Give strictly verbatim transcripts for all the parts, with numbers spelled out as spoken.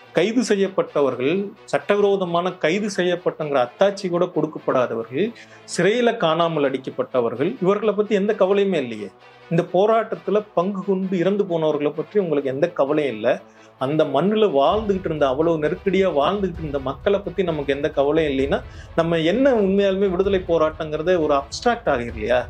கைது செய்யப்பட்டவர்கள், சட்டவிரோதமான கைது செய்யப்பட்டங்கிற அத்தாட்சி கூட கொடுக்கப்படாதவர்கள், சிறையில காணாமல் அடிக்கப்பட்டவர்கள், இவர்களை பத்தி எந்த கவலையுமே இல்லையே. இந்த போராட்டத்துல பங்கு கொண்டு இறந்து போனவர்களை பற்றி உங்களுக்கு எந்த கவலையும் இல்லை. அந்த மண்ணுல வாழ்ந்துகிட்டு இருந்த, அவ்வளவு நெருக்கடியா வாழ்ந்துகிட்டு இருந்த மக்களை பத்தி நமக்கு எந்த கவலையும் இல்லைன்னா நம்ம என்ன உண்மையாலுமே விடுதலை போராட்டங்கிறத ஒரு அப்டிராக்ட் ஆகும் இல்லையா?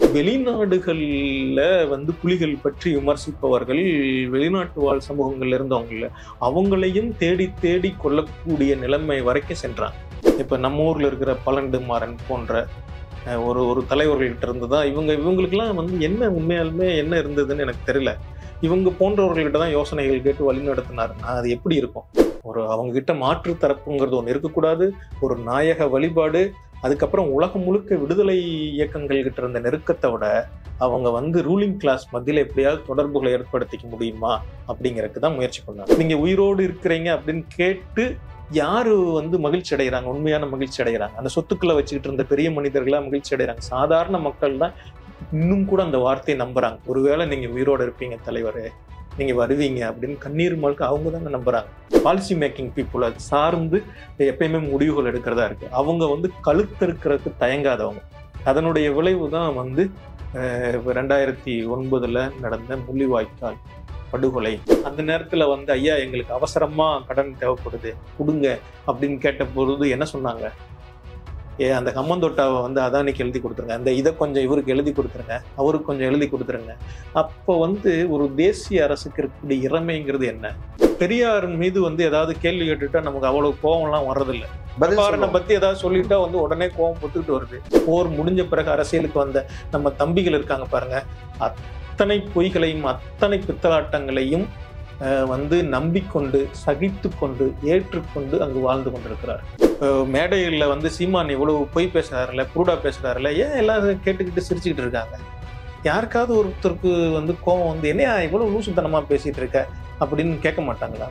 வெளிநாடுகள்ல வந்து புலிகள் பற்றி விமர்சிப்பவர்கள் வெளிநாட்டு வாழ் சமூகங்கள்ல இருந்தவங்கள அவங்களையும் தேடி தேடி கொள்ளக்கூடிய நிலைமை வரைக்கும் சென்றாங்க. இப்ப நம்ம ஊர்ல இருக்கிற பழண்டுமாறன் போன்ற ஒரு ஒரு தலைவர்கள்கிட்ட இருந்துதான் இவங்க இவங்களுக்கெல்லாம் வந்து என்ன உண்மையாலுமே என்ன இருந்ததுன்னு எனக்கு தெரியல. இவங்க போன்றவர்கள்கிட்ட தான் யோசனைகள் கேட்டு வழி நடத்தினாருன்னா அது எப்படி இருக்கும்? ஒரு அவங்க கிட்ட மாற்று தரப்புங்கிறது ஒன்று இருக்கக்கூடாது, ஒரு நாயக வழிபாடு, அதுக்கப்புறம் உலகம் முழுக்க விடுதலை இயக்கங்கள் கிட்ட இருந்த நெருக்கத்தை விட அவங்க வந்து ரூலிங் கிளாஸ் மத்தியில எப்படியாவது தொடர்புகளை ஏற்படுத்திக்க முடியுமா அப்படிங்கிறதுக்கு தான் முயற்சி பண்ணாங்க. நீங்க உயிரோடு இருக்கிறீங்க அப்படின்னு கேட்டு யாரு வந்து மகிழ்ச்சி அடைகிறாங்க, உண்மையான மகிழ்ச்சி அடைகிறாங்க? அந்த சொத்துக்களை வச்சுக்கிட்டு இருந்த பெரிய மனிதர்களா மகிழ்ச்சி அடைகிறாங்க. சாதாரண மக்கள் தான் இன்னும் கூட அந்த வார்த்தையை நம்புறாங்க. ஒருவேளை நீங்க உயிரோடு இருப்பீங்க தலைவரே, நீங்க வருவீங்க அப்படின்னு கண்ணீர் மல்க அவங்க தானே நம்புறாங்க. பாலிசி மேக்கிங் பீப்புள் அது சார்ந்து எப்பயுமே முடிவுகள் எடுக்கிறதா இருக்கு. அவங்க வந்து கழுத்தறுக்கிறதுக்கு தயங்காதவங்க. அதனுடைய விளைவு தான் வந்து ரெண்டாயிரத்தி ஒன்பதுல நடந்த முள்ளிவாய்க்கால் படுகொலை. அந்த நேரத்துல வந்து ஐயா எங்களுக்கு அவசரமா கடன் தேவைப்படுது கொடுங்க அப்படின்னு கேட்ட பொழுது என்ன சொன்னாங்க? ஏ அந்த கம்மந்தொட்டாவை வந்து அதானிக்கு எழுதி கொடுத்துருங்க, அந்த இதை கொஞ்சம் இவருக்கு எழுதி கொடுத்துருங்க, அவருக்கு கொஞ்சம் எழுதி கொடுத்துருங்க. அப்போ வந்து ஒரு தேசிய அரசுக்கு இருக்கக்கூடிய இறமைங்கிறது என்ன? பெரியார் மீது வந்து ஏதாவது கேள்வி கேட்டுட்டா நமக்கு அவ்வளவு கோபம்லாம் வர்றதில்லை. பிரபாகரனை பத்தி ஏதாவது சொல்லிட்டா வந்து உடனே கோபம் பொத்துக்கிட்டு வருது. போர் முடிஞ்ச பிறகு அரசியலுக்கு வந்த நம்ம தம்பிகள் இருக்காங்க பாருங்க, அத்தனை பொய்களையும் அத்தனை பித்தலாட்டங்களையும் வந்து நம்பிக்கொண்டு சகித்து கொண்டு ஏற்றுக்கொண்டு அங்கு வாழ்ந்து கொண்டிருக்கிறார். மேடைகளில் வந்து சீமான் இவ்வளவு பொய் பேசுறாருல, புருடா பேசுறாருல, ஏன் எல்லாரும் கேட்டுக்கிட்டு சிரிச்சுக்கிட்டு இருக்காங்க? யாருக்காவது ஒருத்தருக்கு வந்து கோபம் வந்து என்னையா இவ்வளவு லூசுத்தனமா பேசிட்டு இருக்க அப்படின்னு கேட்க மாட்டாங்களா?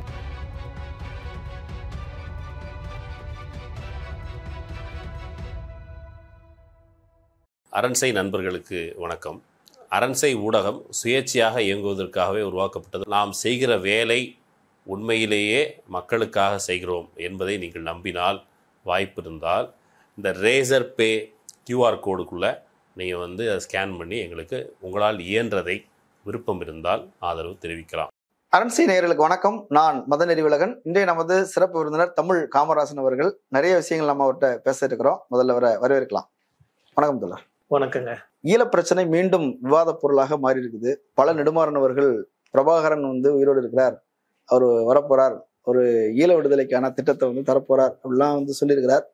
அரண்சை நண்பர்களுக்கு வணக்கம். அரண்சை ஊடகம் சுயேட்சையாக இயங்குவதற்காகவே உருவாக்கப்பட்டது. நாம் செய்கிற வேலை உண்மையிலேயே மக்களுக்காக செய்கிறோம் என்பதை நீங்கள் நம்பினால், வாய்ப்பு இருந்தால் இந்த ரேசர் பே கியூஆர் கோடுக்குள்ளே நீங்கள் வந்து அதை ஸ்கேன் பண்ணி எங்களுக்கு உங்களால் இயன்றதை விருப்பம் இருந்தால் ஆதரவு தெரிவிக்கலாம். அரண்சை நேயர்களுக்கு வணக்கம். நான் மத நெறிவுலகன். இன்றைய நமது சிறப்பு விருந்தினர் தமிழ் காமராசன் அவர்கள். நிறைய விஷயங்கள் நம்ம அவர்கிட்ட பேச இருக்கிறோம். முதல்ல வர வரவேற்கலாம். வணக்கம் தோழர். வணக்கங்க. ஈழ பிரச்சனை மீண்டும் விவாத பொருளாக மாறி இருக்குது. பல நெடுமாறன் அவர்கள் பிரபாகரன் வந்து உயிரோடு இருக்கிறார், அவர் வரப்போறார், ஒரு ஈழ விடுதலைக்கான திட்டத்தை வந்து தரப்போறார் அப்படிலாம் வந்து சொல்லியிருக்கிறார்.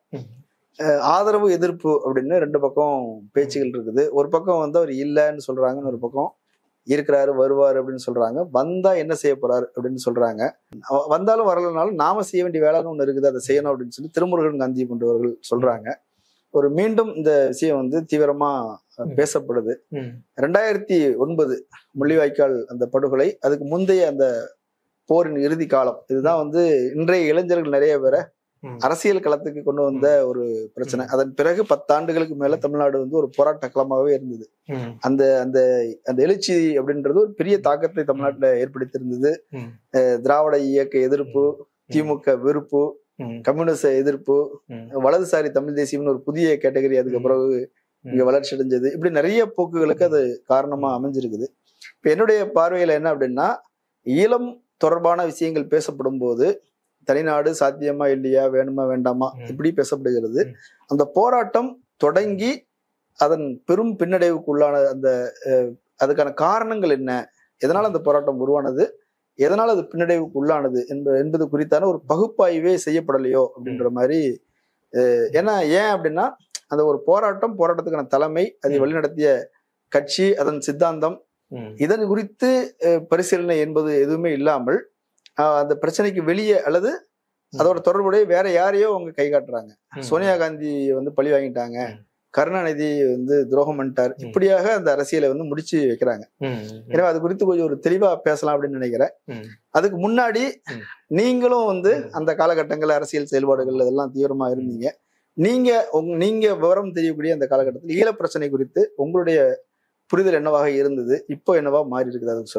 ஆதரவு எதிர்ப்பு அப்படின்னு ரெண்டு பக்கம் பேச்சுகள் இருக்குது. ஒரு பக்கம் வந்து அவர் இல்லைன்னு சொல்றாங்கன்னு, ஒரு பக்கம் இருக்கிறாரு வருவார் அப்படின்னு சொல்றாங்க. வந்தா என்ன செய்ய போறாரு அப்படின்னு சொல்றாங்க. வந்தாலும் வரலனாலும் நாம செய்ய வேண்டிய வேலைன்னு ஒண்ணு இருக்குது, அதை செய்யணும் அப்படின்னு சொல்லி திருமுருகன் காந்தி போன்றவர்கள் சொல்றாங்க. ஒரு மீண்டும் இந்த விஷயம் வந்து தீவிரமா பேசப்படுது. ரெண்டாயிரத்தி ஒன்பது முள்ளிவாய்க்கால் அந்த படுகொலை, அதுக்கு முந்தைய அந்த போரின் இறுதி காலம், இதுதான் வந்து இன்றைய இளைஞர்கள் நிறைய பேரை அரசியல் களத்துக்கு கொண்டு வந்த ஒரு பிரச்சனை. அதன் பிறகு பத்தாண்டுகளுக்கு மேல தமிழ்நாடு வந்து ஒரு போராட்ட களமாகவே இருந்தது. அந்த அந்த அந்த எழுச்சி அப்படின்றது ஒரு பெரிய தாக்கத்தை தமிழ்நாட்டுல ஏற்படுத்தி இருந்தது. திராவிட இயக்க எதிர்ப்பு, திமுக வெறுப்பு, கம்யூனிச எதிர்ப்பு, வலதுசாரி தமிழ் தேசியம்னு ஒரு புதிய கேட்டகரி அதுக்கு பிறகு இங்க வளர்ச்சி அடைஞ்சது. இப்படி நிறைய போக்குகளுக்கு அது காரணமா அமைஞ்சிருக்குது. இப்ப என்னுடைய பார்வையில என்ன அப்படின்னா, ஈழம் தொடர்பான விஷயங்கள் பேசப்படும் போது தனிநாடு சாத்தியமா இல்லையா, வேணுமா வேண்டாமா இப்படி பேசப்படுகிறது. அந்த போராட்டம் தொடங்கி அதன் பெரும் பின்னடைவுக்கு உள்ளான அந்த அதுக்கான காரணங்கள் என்ன, எதனால அந்த போராட்டம் உருவானது, எதனால அது பின்னடைவுக்கு உள்ளானது என்பது என்பது குறித்தான ஒரு பகுப்பாய்வே செய்யப்படலையோ அப்படின்ற மாதிரி. ஏன்னா ஏன் அப்படின்னா, அந்த ஒரு போராட்டம், போராட்டத்துக்கான தலைமை, அதை வழிநடத்திய கட்சி, அதன் சித்தாந்தம், இதன் குறித்து பரிசீலனை என்பது எதுவுமே இல்லாமல் அந்த பிரச்சனைக்கு வெளியே அல்லது அதோட தொடர்புடைய வேற யாரையோ அவங்க கை காட்டுறாங்க. சோனியா காந்தி வந்து பழி வாங்கிட்டாங்க, கருணாநிதி வந்து துரோகம் பண்ணிட்டார், இப்படியாக அந்த அரசியலை வந்து முடிச்சு வைக்கிறாங்க. எனவே அது குறித்து கொஞ்சம் ஒரு தெளிவா பேசலாம் அப்படின்னு நினைக்கிறேன். அதுக்கு முன்னாடி நீங்களும் வந்து அந்த காலகட்டங்கள்ல அரசியல் செயல்பாடுகள் அதெல்லாம் தீவிரமா இருந்தீங்க. நீங்க நீங்க விவரம் தெரியக்கூடிய அந்த காலகட்டத்தில் ஈழ பிரச்சனை குறித்து உங்களுடைய புரிதல் என்னவாக இருந்தது, இப்போ என்னவா மாறி இருக்குது, அதுக்கு சொல்லுங்க.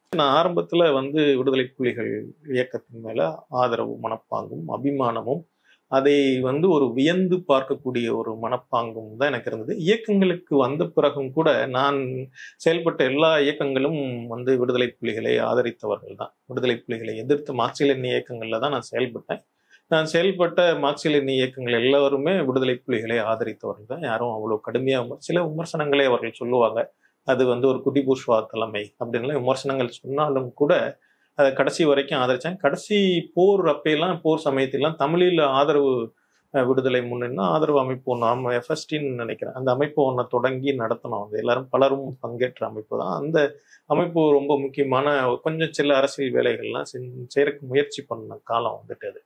நான் ஆரம்பத்துல வந்து விடுதலை புலிகள் இயக்கத்தின் மேல ஆதரவு மனப்பாங்கும் அபிமானமும் அதை வந்து ஒரு வியந்து பார்க்கக்கூடிய ஒரு மனப்பாங்கும் தான் எனக்கு இருந்தது. இயக்கங்களுக்கு வந்த பிறகும் கூட நான் செயல்பட்ட எல்லா இயக்கங்களும் வந்து விடுதலை புலிகளை ஆதரித்தவர்கள் தான். விடுதலை புலிகளை எதிர்த்து மார்க்சிய லெனின் இயக்கங்கள்ல தான் நான் செயல்பட்டேன். நான் செயல்பட்ட மார்க்சிய லெனின் இயக்கங்கள் எல்லாருமே விடுதலை புலிகளை ஆதரித்தவர்கள் தான். யாரும் அவ்வளவு கடுமையா சில விமர்சனங்களே அவர்கள் சொல்லுவாங்க, அது வந்து ஒரு குடி பூர்ஷ்வா தலைமை அப்படின்லாம் விமர்சனங்கள் சொன்னாலும் கூட அதை கடைசி வரைக்கும் ஆதரிச்சாங்க. கடைசி போர் அப்பெல்லாம் போர் சமயத்திலாம் தமிழில் ஆதரவு விடுதலை முன்னா ஆதரவு அமைப்பு ஒன்று நம்ம எஃப்எஸ்டின்னு நினைக்கிறேன், அந்த அமைப்பு ஒன்றை தொடங்கி நடத்தணும். அது எல்லாரும் பலரும் பங்கேற்ற அமைப்பு தான். அந்த அமைப்பு ரொம்ப முக்கியமான கொஞ்சம் சில அரசியல் வேலைகள்லாம் செய்யறதுக்கு முயற்சி பண்ண காலம் வந்துட்டு அது.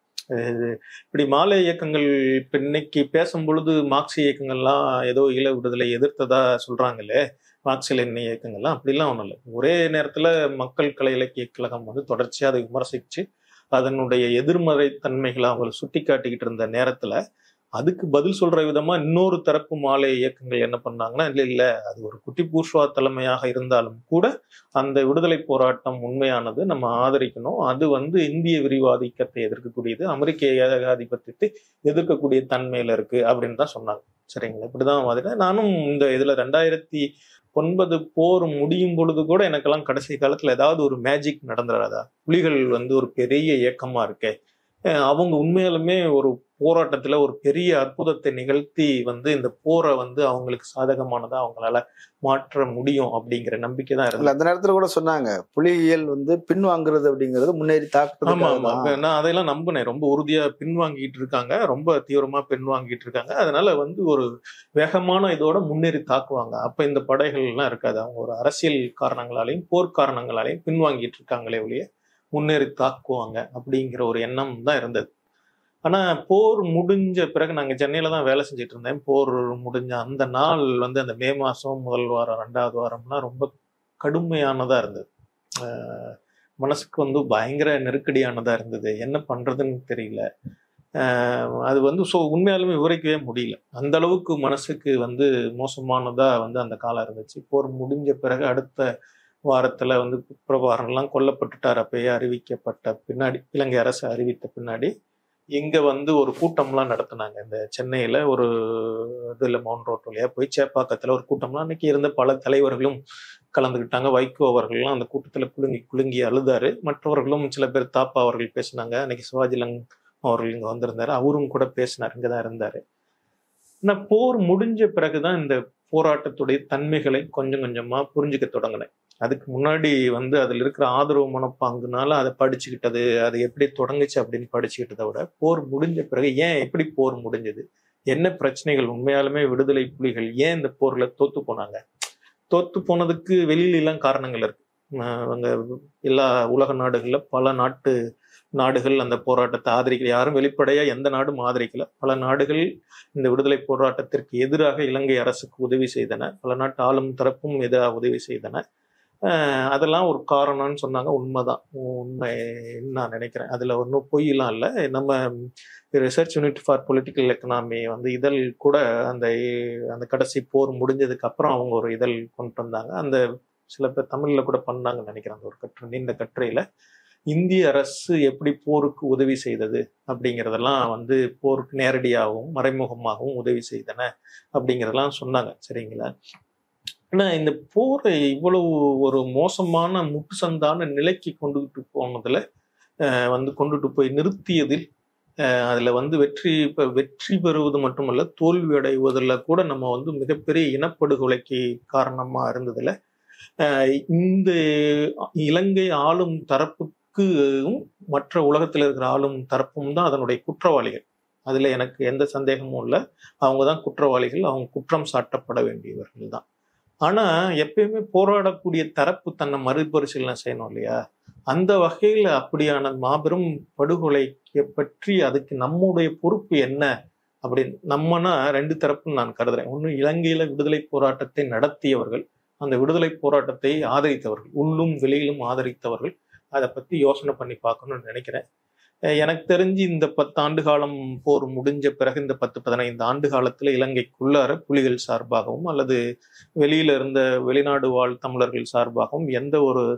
இப்படி மாலை இயக்கங்கள் இப்போ இன்னைக்கு பேசும் பொழுது மார்க்சிய இயக்கங்கள்லாம் ஏதோ ஈழ விடுதலை எதிர்த்ததா சொல்றாங்களே, மார்க்சிய லெனின் இயக்கங்கள்லாம் அப்படிலாம் ஒன்றும் இல்லை. ஒரே நேரத்துல மக்கள் கலை இலக்கிய கழகம் வந்து தொடர்ச்சியா அதை விமர்சிச்சு அதனுடைய எதிர்மறை தன்மைகளை அவங்க சுட்டி காட்டிக்கிட்டு இருந்த நேரத்துல அதுக்கு பதில் சொல்ற விதமா இன்னொரு தரப்பு மாலை இயக்கங்கள் என்ன பண்ணாங்கன்னா, இல்லை இல்லை அது ஒரு குட்டி பூர்ஷ்வா தலைமையாக இருந்தாலும் கூட அந்த விடுதலை போராட்டம் உண்மையானது, நம்ம ஆதரிக்கணும், அது வந்து இந்திய விரிவாதிக்கத்தை எதிர்க்கக்கூடியது, அமெரிக்க ஏகாதிபத்தியத்தை எதிர்க்கக்கூடிய தன்மையில இருக்கு அப்படின்னு தான் சொன்னாங்க. சரிங்களா? இப்படிதான் மாதிரி நானும் இந்த இதுல ரெண்டாயிரத்தி ஒன்பது போர் முடியும் பொழுது கூட எனக்கெல்லாம் கடைசி காலத்துல ஏதாவது ஒரு மேஜிக் நடந்துடாதா, புலிகள் வந்து ஒரு பெரிய இயக்கமா இருக்கே, அவங்க உண்மையாலுமே ஒரு போராட்டத்துல ஒரு பெரிய அற்புதத்தை நிகழ்த்தி வந்து இந்த போரை வந்து அவங்களுக்கு சாதகமானதா அவங்களால மாற்ற முடியும் அப்படிங்கிற நம்பிக்கை தான் இருக்கு. அந்த நேரத்துல கூட சொன்னாங்க புலியியல் வந்து பின்வாங்குறது அப்படிங்கிறது முன்னேறி தாக்குறது. ஆமா ஆமா, நான் அதையெல்லாம் நம்பினேன். ரொம்ப உறுதியா பின்வாங்கிட்டு இருக்காங்க, ரொம்ப தீவிரமா பின்வாங்கிட்டு இருக்காங்க, அதனால வந்து ஒரு வேகமான இதோட முன்னேறி தாக்குவாங்க. அப்ப இந்த படைகள் எல்லாம் இருக்காது, அவங்க ஒரு அரசியல் காரணங்களாலையும் போர் காரணங்களாலையும் பின்வாங்கிட்டு இருக்காங்களே ஒழிய முன்னேறி தாக்குவாங்க அப்படிங்கிற ஒரு எண்ணம் தான் இருந்தது. ஆனா போர் முடிஞ்ச பிறகு நாங்க சென்னையில தான் வேலை செஞ்சுட்டு இருந்தேன். போர் முடிஞ்ச அந்த நாள் வந்து அந்த மே மாசம் முதல் வாரம் ரெண்டாவது வாரம்லாம் ரொம்ப கடுமையானதா இருந்தது. ஆஹ் மனசுக்கு வந்து பயங்கர நெருக்கடியானதா இருந்தது. என்ன பண்றதுன்னு தெரியல. ஆஹ் அது வந்து ஸோ உண்மையாலுமே விவரிக்கவே முடியல. அந்த அளவுக்கு மனசுக்கு வந்து மோசமானதா வந்து அந்த காலம் இருந்துச்சு. போர் முடிஞ்ச பிறகு அடுத்த வாரத்துல வந்து பிரபாகரன்லாம் கொல்லப்பட்டுட்டார் அப்பயே அறிவிக்கப்பட்ட பின்னாடி, இலங்கை அரசு அறிவித்த பின்னாடி இங்க வந்து ஒரு கூட்டம்லாம் நடத்தினாங்க. இந்த சென்னையில ஒரு இதுல மவுண்ட் ரோட் வழியா போய் சேப்பாக்கத்துல ஒரு கூட்டம்லாம் அன்னைக்கு இருந்த பல தலைவர்களும் கலந்துக்கிட்டாங்க. வைகோ அவர்கள்லாம் அந்த கூட்டத்துல குலுங்கி குலுங்கி அழுதாரு. மற்றவர்களும் சில பேர் தாப்பா அவர்கள் பேசினாங்க. அன்னைக்கு சிவாஜிலங் அவர்கள் இங்க வந்திருந்தாரு, அவரும் கூட பேசினார், இங்கதான் இருந்தாரு. ஆனா போர் முடிஞ்ச பிறகுதான் இந்த போராட்டத்துடைய தன்மைகளை கொஞ்சம் கொஞ்சமா புரிஞ்சுக்க தொடங்கினேன். அதுக்கு முன்னாடி வந்து அதுல இருக்கிற ஆதரவு மனப்பாங்குனால அதை படிச்சுக்கிட்டது, அது எப்படி தொடங்குச்சு அப்படின்னு படிச்சுக்கிட்டதை விட போர் முடிஞ்ச பிறகு ஏன் எப்படி போர் முடிஞ்சது, என்ன பிரச்சனைகள், உண்மையாலுமே விடுதலை புலிகள் ஏன் இந்த போர்ல தோத்து போனாங்க, தோத்து போனதுக்கு வெளியில எல்லாம் காரணங்கள் இருக்கு. அங்க எல்லா உலக நாடுகள்ல பல நாட்டு நாடுகள் அந்த போராட்டத்தை ஆதரிக்கல, யாரும் வெளிப்படையா எந்த நாடும் ஆதரிக்கல. பல நாடுகள் இந்த விடுதலை போராட்டத்திற்கு எதிராக இலங்கை அரசுக்கு உதவி செய்தன, பல நாட்டு ஆளும் தரப்பும் எதிராக உதவி செய்தன. ஆஹ் அதெல்லாம் ஒரு காரணம்னு சொன்னாங்க. உண்மைதான், உண்மை நான் நினைக்கிறேன். அதுல ஒன்றும் பொய்யெல்லாம் இல்லை. நம்ம research unit for political economy வந்து இதழ் கூட அந்த அந்த கடைசி போர் முடிஞ்சதுக்கு அப்புறம் அவங்க ஒரு இதழ் கொண்டு வந்தாங்க. அந்த சில பேர் தமிழ்ல கூட பண்ணாங்கன்னு நினைக்கிறேன். அந்த ஒரு கட்டுரை, நீண்ட கட்டுரையில இந்திய அரசு எப்படி போருக்கு உதவி செய்தது அப்படிங்கிறதெல்லாம் வந்து போருக்கு நேரடியாகவும் மறைமுகமாகவும் உதவி செய்தன அப்படிங்கிறதெல்லாம் சொன்னாங்க. சரிங்களா? ஆனா இந்த போரை இவ்வளவு ஒரு மோசமான முட்டு சந்தான நிலைக்கு கொண்டுகிட்டு போனதுல அஹ் வந்து கொண்டுட்டு போய் நிறுத்தியதில் அஹ் அதுல வந்து வெற்றி இப்ப வெற்றி பெறுவது மட்டுமல்ல, தோல்வி அடைவதில் கூட நம்ம வந்து மிகப்பெரிய இனப்படுகொலைக்கு காரணமா இருந்ததுல அஹ் இந்த இலங்கை ஆளும் தரப்புக்கும் மற்ற உலகத்தில் இருக்கிற ஆளும் தரப்பும் தான் அதனுடைய குற்றவாளிகள். அதுல எனக்கு எந்த சந்தேகமும் இல்லை. அவங்கதான் குற்றவாளிகள், அவங்க குற்றம் சாட்டப்பட வேண்டியவர்கள் தான். ஆனா எப்பயுமே போராடக்கூடிய தரப்பு தன்னை மறுபரிசீலனை செய்யணும் இல்லையா? அந்த வகையில அப்படியான மாபெரும் படுகொலையை பற்றி அதுக்கு நம்முடைய பொறுப்பு என்ன அப்படின்னு நம்மனா ரெண்டு தரப்புன்னு நான் கருதுறேன். ஒண்ணு இலங்கையில விடுதலை போராட்டத்தை நடத்தியவர்கள், அந்த விடுதலை போராட்டத்தை ஆதரித்தவர்கள், உள்ளும் வெளியிலும் ஆதரித்தவர்கள். அதை பத்தி யோசனை பண்ணி பார்க்கணும்னு நினைக்கிறேன். எனக்கு தெரிஞ்சு இந்த பத்து ஆண்டு காலம் போர் முடிஞ்ச பிறகு இந்த பத்து பதினைந்து ஆண்டு காலத்துல இலங்கைக்குள்ளார புலிகள் சார்பாகவும் அல்லது வெளியில இருந்த வெளிநாடு வாழ் தமிழர்கள் சார்பாகவும் எந்த ஒரு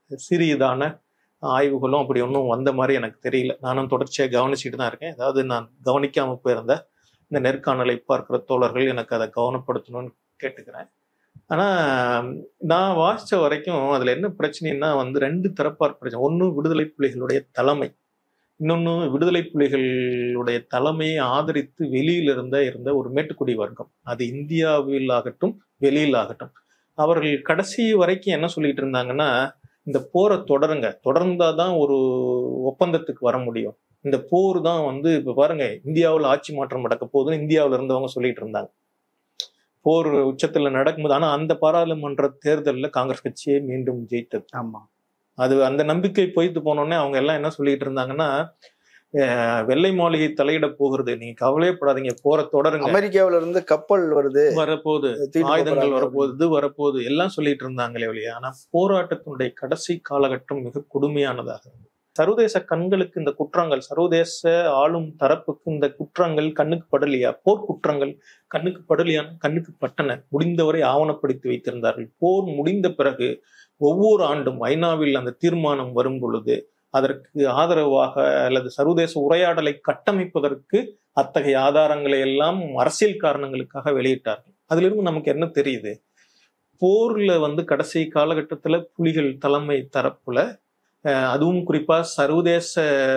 சிறியதான ஆய்வுகளும் அப்படி ஒன்றும் வந்த மாதிரி எனக்கு தெரியல. நானும் தொடர்ச்சியாக கவனிச்சுட்டு தான் இருக்கேன். அதாவது நான் கவனிக்காமல் போயிருந்த இந்த நேர்காணலை பார்க்குற தோழர்கள் எனக்கு அதை கவனப்படுத்தணும்னு கேட்டுக்கிறேன். ஆனால் நான் வாசித்த வரைக்கும் அதில் என்ன பிரச்சனைன்னா வந்து ரெண்டு தரப்பார் பிரச்சனை. ஒன்று விடுதலை புலிகளுடைய தலைமை, இன்னொன்று விடுதலை புலிகளுடைய தலைமையை ஆதரித்து வெளியில் இருந்த இருந்த ஒரு மேட்டுக்குடி வர்க்கம். அது இந்தியாவில் ஆகட்டும் வெளியில் ஆகட்டும், அவர்கள் கடைசி வரைக்கும் என்ன சொல்லிட்டு இருந்தாங்கன்னா, இந்த போரை தொடருங்க, தொடர்ந்தாதான் ஒரு ஒப்பந்தத்துக்கு வர முடியும். இந்த போர் தான் வந்து இப்ப பாருங்க இந்தியாவில் ஆட்சி மாற்றம் நடக்க போகுதுன்னு இந்தியாவில் இருந்தவங்க சொல்லிட்டு இருந்தாங்க. போர் உச்சத்துல நடக்கும்போது, ஆனா அந்த பாராளுமன்ற தேர்தலில் காங்கிரஸ் கட்சியே மீண்டும் ஜெயித்தது. ஆமா, அது அந்த நம்பிக்கை பொய்த்து போனோடனே அவங்க எல்லாம் என்ன சொல்லிட்டு இருந்தாங்கன்னா, வெள்ளை மாளிகை தலையிட போகிறது, நீங்க கவலையப்படாதீங்க, போற தொடருங்க, அமெரிக்காவில இருந்து கப்பல் வருது, வரப்போகுது, ஆயுதங்கள் வரப்போகுது வரப்போகுது எல்லாம் சொல்லிட்டு இருந்தாங்களே வழியா. ஆனா போராட்டத்தினுடைய கடைசி காலகட்டம் மிக கொடுமையானதாக இருந்தது. சர்வதேச கண்களுக்கு இந்த குற்றங்கள், சர்வதேச ஆளும் தரப்புக்கு இந்த குற்றங்கள் கண்ணுக்கு படலையா? போர் குற்றங்கள் கண்ணுக்கு படலையான? கண்ணுக்கு பட்டன. முடிந்தவரை ஆவணப்படுத்தி வைத்திருந்தார்கள். போர் முடிந்த பிறகு ஒவ்வொரு ஆண்டும் ஐநாவில் அந்த தீர்மானம் வரும் பொழுது அதற்கு ஆதரவாக அல்லது சர்வதேச உரையாடலை கட்டமைப்பதற்கு அத்தகைய ஆதாரங்களை எல்லாம் அரசியல் காரணங்களுக்காக வெளியிட்டார்கள். அதுல இருந்து நமக்கு என்ன தெரியுது? போர்ல வந்து கடைசி காலகட்டத்துல புலிகள் தலைமை தரப்புல, அதுவும் குறிப்பா சர்வதேச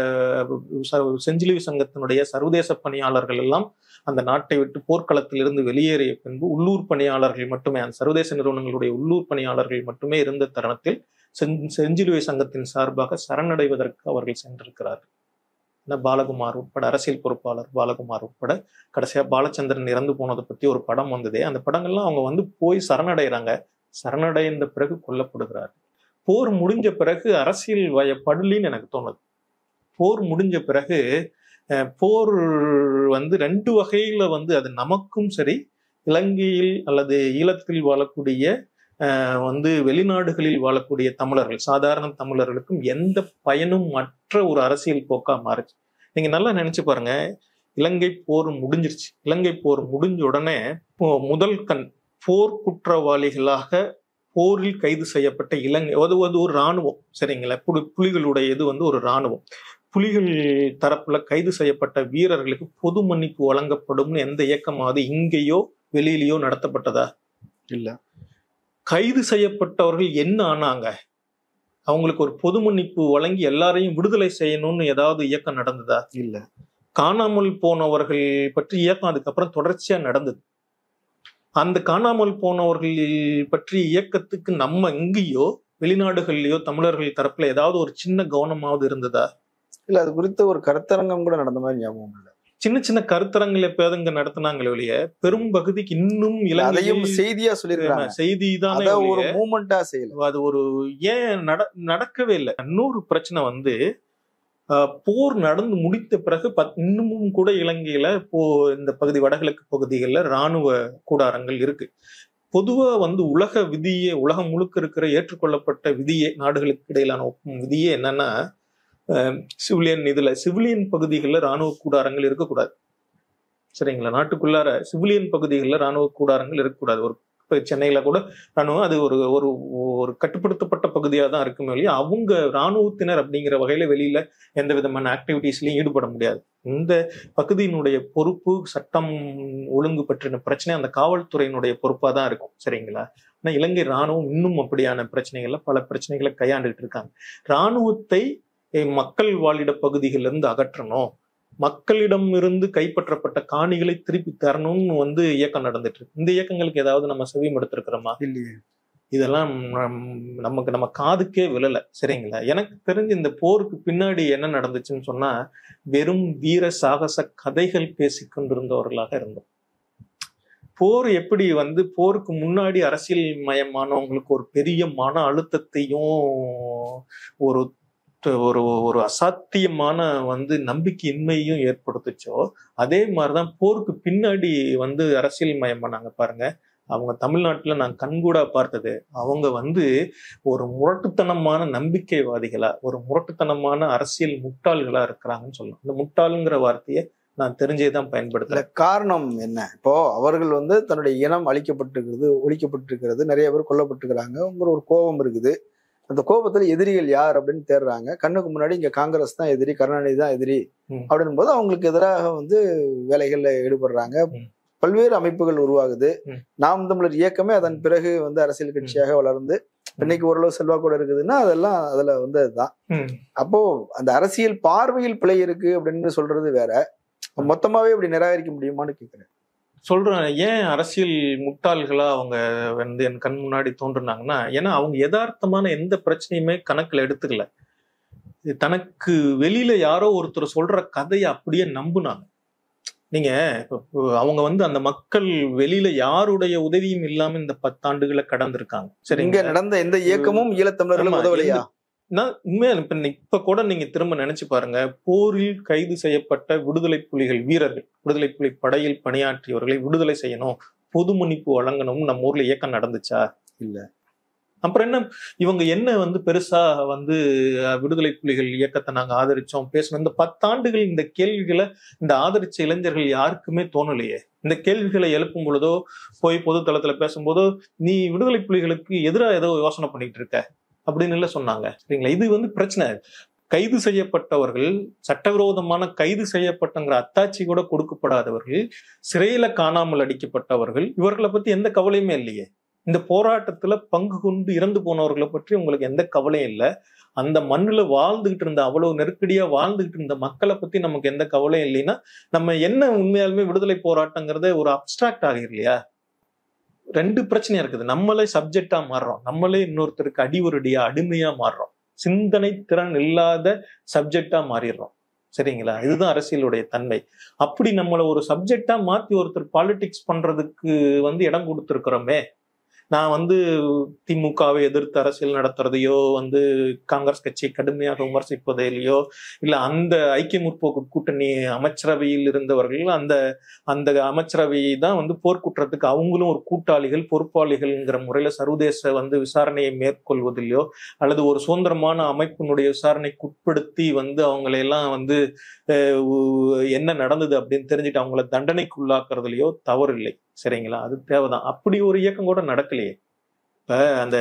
செஞ்சிலுவை சங்கத்தினுடைய சர்வதேச பணியாளர்கள் எல்லாம் அந்த நாட்டை விட்டு போர்க்களத்திலிருந்து வெளியேறிய பின்பு உள்ளூர் பணியாளர்கள் மட்டுமே, அந்த சர்வதேச நிறுவனங்களுடைய உள்ளூர் பணியாளர்கள் மட்டுமே இருந்த தருணத்தில் செஞ்சிலுவை சங்கத்தின் சார்பாக சரணடைவதற்கு அவர்கள் சென்றிருக்கிறார்கள். பாலகுமார் உட்பட, அரசியல் பொறுப்பாளர் பாலகுமார் உட்பட, கடைசியா பாலச்சந்திரன் இறந்து போனதை பத்தி ஒரு படம் வந்ததே, அந்த படங்கள்லாம் அவங்க வந்து போய் சரணடைகிறாங்க. சரணடைந்த பிறகு கொல்லப்படுகிறார்கள். போர் முடிஞ்ச பிறகு அரசியல் வயப்படலின்னு எனக்கு தோணுது. போர் முடிஞ்ச பிறகு போர் வந்து ரெண்டு வகையில வந்து, அது நமக்கும் சரி, இலங்கையில் அல்லது ஈழத்தில் வாழக்கூடிய வந்து வெளிநாடுகளில் வாழக்கூடிய தமிழர்கள், சாதாரண தமிழர்களுக்கும் எந்த பயனும் மற்ற ஒரு அரசியல் போக்கா மாறுச்சு. நீங்க நல்லா நினைச்சு பாருங்க, இலங்கை போர் முடிஞ்சிருச்சு. இலங்கை போர் முடிஞ்ச உடனே முதல் கண் போர் குற்றவாளிகளாக போரில் கைது செய்யப்பட்ட இலங்கை, அது ஒரு இராணுவம், சரிங்களா? புலி புலிகளுடைய இது வந்து ஒரு இராணுவம். புலிகள் தரப்புல கைது செய்யப்பட்ட வீரர்களுக்கு பொது மன்னிப்பு வழங்கப்படும்னு எந்த இயக்கமாவது இங்கேயோ வெளியிலேயோ நடத்தப்பட்டதா? இல்ல. கைது செய்யப்பட்டவர்கள் என்ன ஆனாங்க? அவங்களுக்கு ஒரு பொது மன்னிப்பு வழங்கி எல்லாரையும் விடுதலை செய்யணும்னு ஏதாவது இயக்கம் நடந்ததா? இல்ல. காணாமல் போனவர்கள் பற்றி இயக்கம் அதுக்கப்புறம் தொடர்ச்சியா நடந்தது. அந்த காணாமல் போனவர்கள் பற்றி இயக்கத்துக்கு நம்ம இங்கேயோ வெளிநாடுகள்லயோ தமிழர்கள் தரப்புல ஏதாவது ஒரு சின்ன கவனமாவது இருந்ததா? இல்ல. அது குறித்த ஒரு கருத்தரங்கம் கூட நடந்த மாதிரி ஞாபகம் இல்லை. சின்ன சின்ன கருத்தரங்களை எப்பயாவது நடத்தினாங்களே ஒழிய பெரும் பகுதிக்கு இன்னும் இலங்கையும் செய்தியா சொல்லிருக்காங்க. செய்தி தான் ஒரு மூமெண்டா செய்யல. அது ஒரு ஏன் நட நடக்கவே இல்லை. இன்னொரு பிரச்சனை வந்து, போர் நடந்து முடித்த பிறகு இன்னமும் கூட இலங்கையில இப்போ இந்த பகுதி வடகிழக்கு பகுதிகளில் இராணுவ கூடாரங்கள் இருக்கு. பொதுவா வந்து உலக விதியே, உலகம் முழுக்க இருக்கிற ஏற்றுக்கொள்ளப்பட்ட விதியே, நாடுகளுக்கு இடையிலான விதியே என்னன்னா, சிவிலியன் இதுல சிவிலியன் பகுதிகளில் இராணுவ கூடாரங்கள் இருக்கக்கூடாது, சரிங்களா? நாட்டுக்குள்ளார சிவிலியன் பகுதிகளில் இராணுவ கூடாரங்கள் இருக்கக்கூடாது. ஒரு இப்போ சென்னையில கூட ராணுவம் அது ஒரு ஒரு ஒரு கட்டுப்படுத்தப்பட்ட பகுதியாக தான் இருக்குமே இல்லையா, அவங்க இராணுவத்தினர் அப்படிங்கிற வகையில வெளியில எந்த விதமான ஆக்டிவிட்டிஸ்லையும் ஈடுபட முடியாது. இந்த பகுதியினுடைய பொறுப்பு, சட்டம் ஒழுங்கு பற்றின பிரச்சனை அந்த காவல்துறையினுடைய பொறுப்பாக தான் இருக்கும், சரிங்களா? ஆனா இலங்கை இராணுவம் இன்னும் அப்படியான பிரச்சனைகள்ல பல பிரச்சனைகளை கையாண்டுட்டு இருக்காங்க. இராணுவத்தை மக்கள் வாழிட பகுதிகளிலிருந்து அகற்றணும், மக்களிடம் இருந்து கைப்பற்றப்பட்ட காணிகளை திருப்பி தரணும்னு வந்து இயக்கம் நடந்துட்டு இருக்கு. இந்த இயக்கங்களுக்கு ஏதாவது நம்ம செவியம் எடுத்திருக்கிறோமா? இல்லையே. இதெல்லாம் நமக்கு நம்ம காதுக்கே விழல, சரிங்களா? எனக்கு தெரிஞ்சு இந்த போருக்கு பின்னாடி என்ன நடந்துச்சுன்னு சொன்னா, வெறும் வீர சாகச கதைகள் பேசிக்கொண்டிருந்தவர்களாக இருந்தோம். போர் எப்படி வந்து போருக்கு முன்னாடி அரசியல் மயமானவங்களுக்கு ஒரு பெரிய மன அழுத்தத்தையும் ஒரு ஒரு ஒரு அசாத்தியமான வந்து நம்பிக்கையின்மையும் ஏற்படுத்துச்சோ, அதே மாதிரிதான் போருக்கு பின்னாடி வந்து அரசியல் மயமானாங்க பாருங்க. அவங்க தமிழ்நாட்டுல நான் கண்கூடா பார்த்தது, அவங்க வந்து ஒரு முரட்டுத்தனமான நம்பிக்கைவாதிகளா, ஒரு முரட்டுத்தனமான அரசியல் முட்டாள்களா இருக்கிறாங்கன்னு சொல்லலாம். இந்த முட்டாளுங்கிற வார்த்தையை நான் தெரிஞ்சேதான் பயன்படுத்தல. காரணம் என்ன? இப்போ அவர்கள் வந்து தன்னுடைய இனம் அழிக்கப்பட்டிருக்கிறது, ஒழிக்கப்பட்டிருக்கிறது, நிறைய பேர் கொல்லப்பட்டிருக்கிறாங்க, ஒரு கோபம் இருக்குது. அந்த கோபத்துல எதிரிகள் யார் அப்படின்னு தேடுறாங்க. கண்ணுக்கு முன்னாடி இங்க காங்கிரஸ் தான் எதிரி, கருணாநிதி தான் எதிரி அப்படின் போது அவங்களுக்கு எதிராக வந்து வேலைகள்ல ஈடுபடுறாங்க. பல்வேறு அமைப்புகள் உருவாகுது. நாம் தமிழர் இயக்கமே அதன் பிறகு வந்து அரசியல் கட்சியாக வளர்ந்து இன்னைக்கு ஓரளவு செல்வாக்கூட இருக்குதுன்னா அதெல்லாம் அதுல வந்து அதுதான். அப்போ அந்த அரசியல் பார்வையில் பிழை இருக்கு அப்படின்னு சொல்றது வேற, மொத்தமாவே இப்படி நிராகரிக்க முடியுமான்னு கேட்கிறேன். சொல்றேன். ஏன் அரசியல் முட்டாள்களா அவங்க வந்து என் கண் முன்னாடி தோன்றுனாங்கன்னா, ஏன்னா அவங்க யதார்த்தமான எந்த பிரச்சனையுமே கணக்குல எடுத்துக்கல. தனக்கு வெளியில யாரோ ஒருத்தர் சொல்ற கதையை அப்படியே நம்புனாங்க. நீங்க அவங்க வந்து அந்த மக்கள் வெளியில யாருடைய உதவியும் இல்லாம இந்த பத்தாண்டுகளை கடந்திருக்காங்க. சரி, இங்க நடந்த எந்த இயக்கமும் ஈழத்தமிழர்களும் உதவலையா? நான் உண்மையா இப்ப இப்ப கூட நீங்க திரும்ப நினைச்சு பாருங்க, போரில் கைது செய்யப்பட்ட விடுதலை புலிகள் வீரர்கள், விடுதலை புலி படையில் பணியாற்றியவர்களை விடுதலை செய்யணும், பொது மன்னிப்பு வழங்கணும்னு நம்ம ஊர்ல இயக்கம் நடந்துச்சா? இல்ல. அப்புறம் என்ன இவங்க என்ன வந்து பெருசா வந்து விடுதலை புலிகள் இயக்கத்தை நாங்க ஆதரிச்சோம் பேசணும்? இந்த பத்தாண்டுகள் இந்த கேள்விகளை இந்த ஆதரிச்ச இளைஞர்கள் யாருக்குமே தோணலையே. இந்த கேள்விகளை எழுப்பும் பொழுதோ போய் பொது தளத்துல பேசும்போதோ நீ விடுதலை புலிகளுக்கு எதிராக ஏதோ யோசனை பண்ணிட்டு இருக்க அப்படின்னு இல்ல சொன்னாங்க. சரிங்களா? இது வந்து பிரச்சனை. கைது செய்யப்பட்டவர்கள், சட்டவிரோதமான கைது செய்யப்பட்டங்கிற அத்தாட்சி கூட கொடுக்கப்படாதவர்கள், சிறையில காணாமல் அடிக்கப்பட்டவர்கள், இவர்களை பத்தி எந்த கவலையுமே இல்லையே. இந்த போராட்டத்துல பங்கு கொண்டு இறந்து போனவர்களை பற்றி உங்களுக்கு எந்த கவலையும் இல்லை. அந்த மண்ணுல வாழ்ந்துகிட்டு இருந்த, அவ்வளவு நெருக்கடியா வாழ்ந்துகிட்டு இருந்த மக்களை பத்தி நமக்கு எந்த கவலையும் இல்லைன்னா நம்ம என்ன உண்மையாலுமே விடுதலை போராட்டங்கிறத ஒரு அப்டிராக்ட் ஆகிரு இல்லையா? ரெண்டு பிரச்சனையா இருக்குது. நம்மளே சப்ஜெக்டா மாறுறோம், நம்மளே இன்னொருத்தருக்கு அடிவருடியா அடிமையா மாறுறோம், சிந்தனை திறன் இல்லாத சப்ஜெக்டா மாறிடுறோம். சரிங்களா? இதுதான் அரசியலுடைய தன்மை. அப்படி நம்மளை ஒரு சப்ஜெக்டா மாத்தி ஒருத்தர் பாலிடிக்ஸ் பண்றதுக்கு வந்து இடம் கொடுத்துருக்கிறோமே. நான் வந்து திமுகவை எதிர்த்து அரசியல் நடத்துறதையோ, வந்து காங்கிரஸ் கட்சியை கடுமையாக விமர்சிப்பதிலையோ, இல்ல அந்த ஐக்கிய முற்போக்கு கூட்டணி அமைச்சரவையில் இருந்தவர்கள் அந்த அந்த அமைச்சரவையை தான் வந்து போர்க்குற்றத்துக்கு அவங்களும் ஒரு கூட்டாளிகள் பொறுப்பாளிகள்ங்கிற முறையில சர்வதேச வந்து விசாரணையை மேற்கொள்வதிலையோ, அல்லது ஒரு சுதந்திரமான அமைப்பினுடைய விசாரணைக்கு உட்படுத்தி வந்து அவங்களையெல்லாம் வந்து என்ன நடந்தது அப்படின்னு தெரிஞ்சுட்டு அவங்கள தண்டனைக்குள்ளாக்குறதுலையோ தவறு இல்லை. சரிங்களா? அது தேவைதான். அப்படி ஒரு இயக்கம் கூட நடக்கலையே. இப்ப அந்த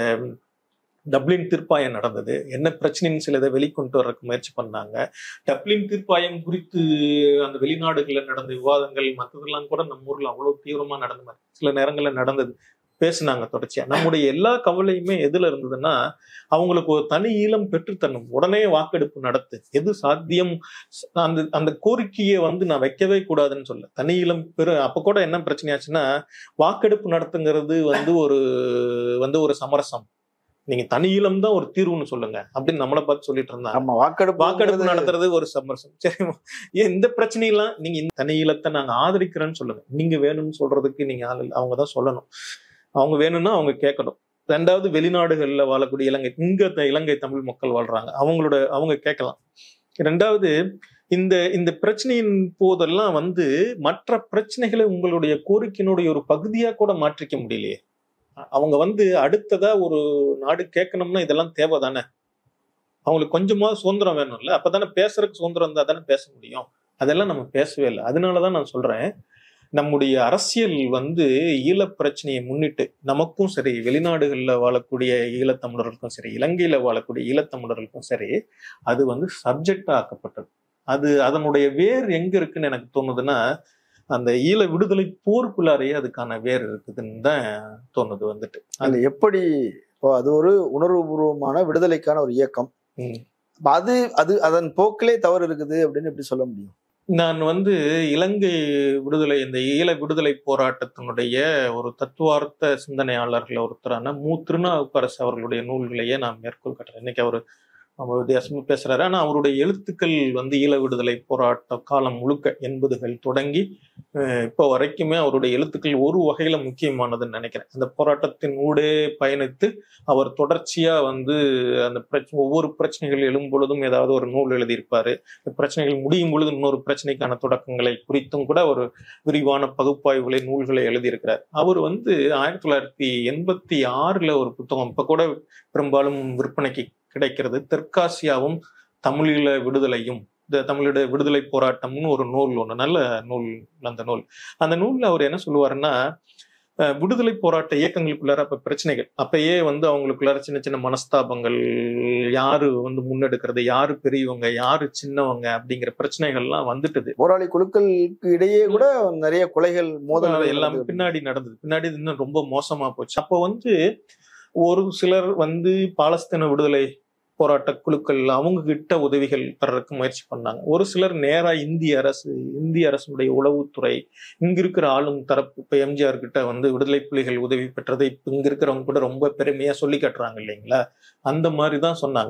டப்ளின் தீர்ப்பாயம் நடந்தது, என்ன பிரச்சனைன்னு சிலதை வெளிக்கொண்டு வர்றதுக்கு முயற்சி பண்ணாங்க. டப்ளின் தீர்ப்பாயம் குறித்து அந்த வெளிநாடுகள்ல நடந்த விவாதங்கள் மற்றதெல்லாம் கூட நம்ம ஊர்ல அவ்வளவு தீவிரமா நடந்த மாதிரி சில நேரங்கள்ல நடந்தது, பேசினாங்க தொடர்ச்சியா. நம்முடைய எல்லா கவலையுமே எதுல இருந்ததுன்னா, அவங்களுக்கு ஒரு தனி ஈழம் பெற்றுத்தரணும், உடனே வாக்கெடுப்பு நடத்து, எது சாத்தியம் அந்த அந்த கோரிக்கையை வந்து நான் வைக்கவே கூடாதுன்னு சொல்ல. தனி ஈழம் பெரு அப்ப கூட என்ன பிரச்சனையாச்சுன்னா, வாக்கெடுப்பு நடத்துங்கிறது வந்து ஒரு வந்து ஒரு சமரசம், நீங்க தனி ஈழம் தான் ஒரு தீர்வுன்னு சொல்லுங்க அப்படின்னு நம்மளை பார்த்து சொல்லிட்டு இருந்தாங்க. வாக்கெடுப்பு வாக்கெடுப்பு நடத்துறது ஒரு சமரசம். சரி, ஏன் இந்த பிரச்சனையெல்லாம் நீங்க இந்த தனி ஈழத்தை நாங்க ஆதரிக்கிறேன்னு சொல்லுங்க. நீங்க வேணும்னு சொல்றதுக்கு நீங்க ஆள் அவங்கதான் சொல்லணும். அவங்க வேணும்னா அவங்க கேட்கணும். ரெண்டாவது, வெளிநாடுகள்ல வாழக்கூடிய இலங்கை இங்க இலங்கை தமிழ் மக்கள் வாழ்றாங்க, அவங்களோட அவங்க கேட்கலாம். ரெண்டாவது, இந்த இந்த பிரச்சனையின் போதெல்லாம் வந்து மற்ற பிரச்சனைகளை உங்களுடைய கோரிக்கையினுடைய ஒரு பகுதியா கூட மாற்றிக்க முடியலையே. அவங்க வந்து அடுத்ததா ஒரு நாடு கேட்கணும்னா இதெல்லாம் தேவை தானே. அவங்களுக்கு கொஞ்சமா சுதந்திரம் வேணும்ல, அப்பதானே பேசுறதுக்கு சுதந்திரம் இருந்தா தானே பேச முடியும். அதெல்லாம் நம்ம பேசவே இல்லை. அதனாலதான் நான் சொல்றேன், நம்முடைய அரசியல் வந்து ஈழப் பிரச்சனையை முன்னிட்டு நமக்கும் சரி, வெளிநாடுகள்ல வாழக்கூடிய ஈழத்தமிழர்களுக்கும் சரி, இலங்கையில வாழக்கூடிய ஈழத்தமிழர்களுக்கும் சரி, அது வந்து சப்ஜெக்டா ஆக்கப்பட்டது. அது அதனுடைய வேர் எங்க இருக்குன்னு எனக்கு தோணுதுன்னா, அந்த ஈழ விடுதலை போருக்குள்ளாரையே அதுக்கான வேர் இருக்குதுன்னு தான் தோணுது. வந்துட்டு அது எப்படி, அது ஒரு உணர்வுபூர்வமான விடுதலைக்கான ஒரு இயக்கம், அது அது அதன் போக்கிலே தவறு இருக்குது அப்படின்னு எப்படி சொல்ல முடியும்? நான் வந்து இலங்கை விடுதலை, இந்த ஈழ விடுதலை போராட்டத்தினுடைய ஒரு தத்துவார்த்த சிந்தனையாளர்கள் ஒருத்தரான மு திருநாவுக்கரசு அவர்களுடைய நூல்களையே நான் மேற்கோள் காட்டுறேன். இன்னைக்கு அவரு நம்ம வித்தியாசமா பேசுறாரு. ஆனா அவருடைய எழுத்துக்கள் வந்து ஈழ விடுதலை போராட்ட காலம் முழுக்க எண்பதுகள் தொடங்கி இப்போ வரைக்குமே அவருடைய எழுத்துக்கள் ஒரு வகையில முக்கியமானதுன்னு நினைக்கிறேன். அந்த போராட்டத்தின் ஊடே பயணித்து அவர் தொடர்ச்சியா வந்து அந்த பிரச்சனை, ஒவ்வொரு பிரச்சனைகள் எழும் பொழுதும் ஏதாவது ஒரு நூல் எழுதியிருப்பாரு. பிரச்சனைகள் முடியும் பொழுது இன்னொரு பிரச்சனைக்கான தொடக்கங்களை குறித்தும் கூட ஒரு விரிவான பகுப்பாய்வுகளை நூல்களை எழுதியிருக்கிறார். அவர் வந்து ஆயிரத்தி தொள்ளாயிரத்தி எண்பத்தி ஆறுல ஒரு புத்தகம் இப்ப கூட பெரும்பாலும் விற்பனைக்கு கிடைக்கிறது, தெற்காசியாவும் தமிழீழ விடுதலையும், இந்த தமிழோட விடுதலை போராட்டம்னு ஒரு நூல், ஒண்ணு நல்ல நூல். அந்த நூல் அந்த நூல்ல அவர் என்ன சொல்லுவாருன்னா, விடுதலை போராட்ட இயக்கங்களுக்குள்ளார அப்ப பிரச்சனைகள், அப்பயே வந்து அவங்களுக்குள்ளார சின்ன சின்ன மனஸ்தாபங்கள், யாரு வந்து முன்னெடுக்கிறது, யாரு பெரியவங்க, யாரு சின்னவங்க அப்படிங்கிற பிரச்சனைகள்லாம் வந்துட்டுது. போராளி குழுக்களுக்கு இடையே கூட நிறைய கொலைகள், மோதல்கள் எல்லாமே பின்னாடி நடந்தது. பின்னாடி இன்னும் ரொம்ப மோசமா போச்சு. அப்போ வந்து ஒரு சிலர் வந்து பாலஸ்தீன விடுதலை போராட்ட குழுக்கள் அவங்க கிட்ட உதவிகள் பெறறதுக்கு முயற்சி பண்ணாங்க. ஒரு சிலர் நேரா இந்திய அரசு, இந்திய அரசுடைய உளவுத்துறை, இங்க இருக்கிற ஆளும் தரப்பு, இப்ப எம்ஜிஆர் கிட்ட வந்து விடுதலை புலிகள் உதவி பெற்றதை இப்ப இங்க இருக்கிறவங்க கூட ரொம்ப பெருமையா சொல்லி காட்டுறாங்க இல்லைங்களா, அந்த மாதிரிதான் சொன்னாங்க.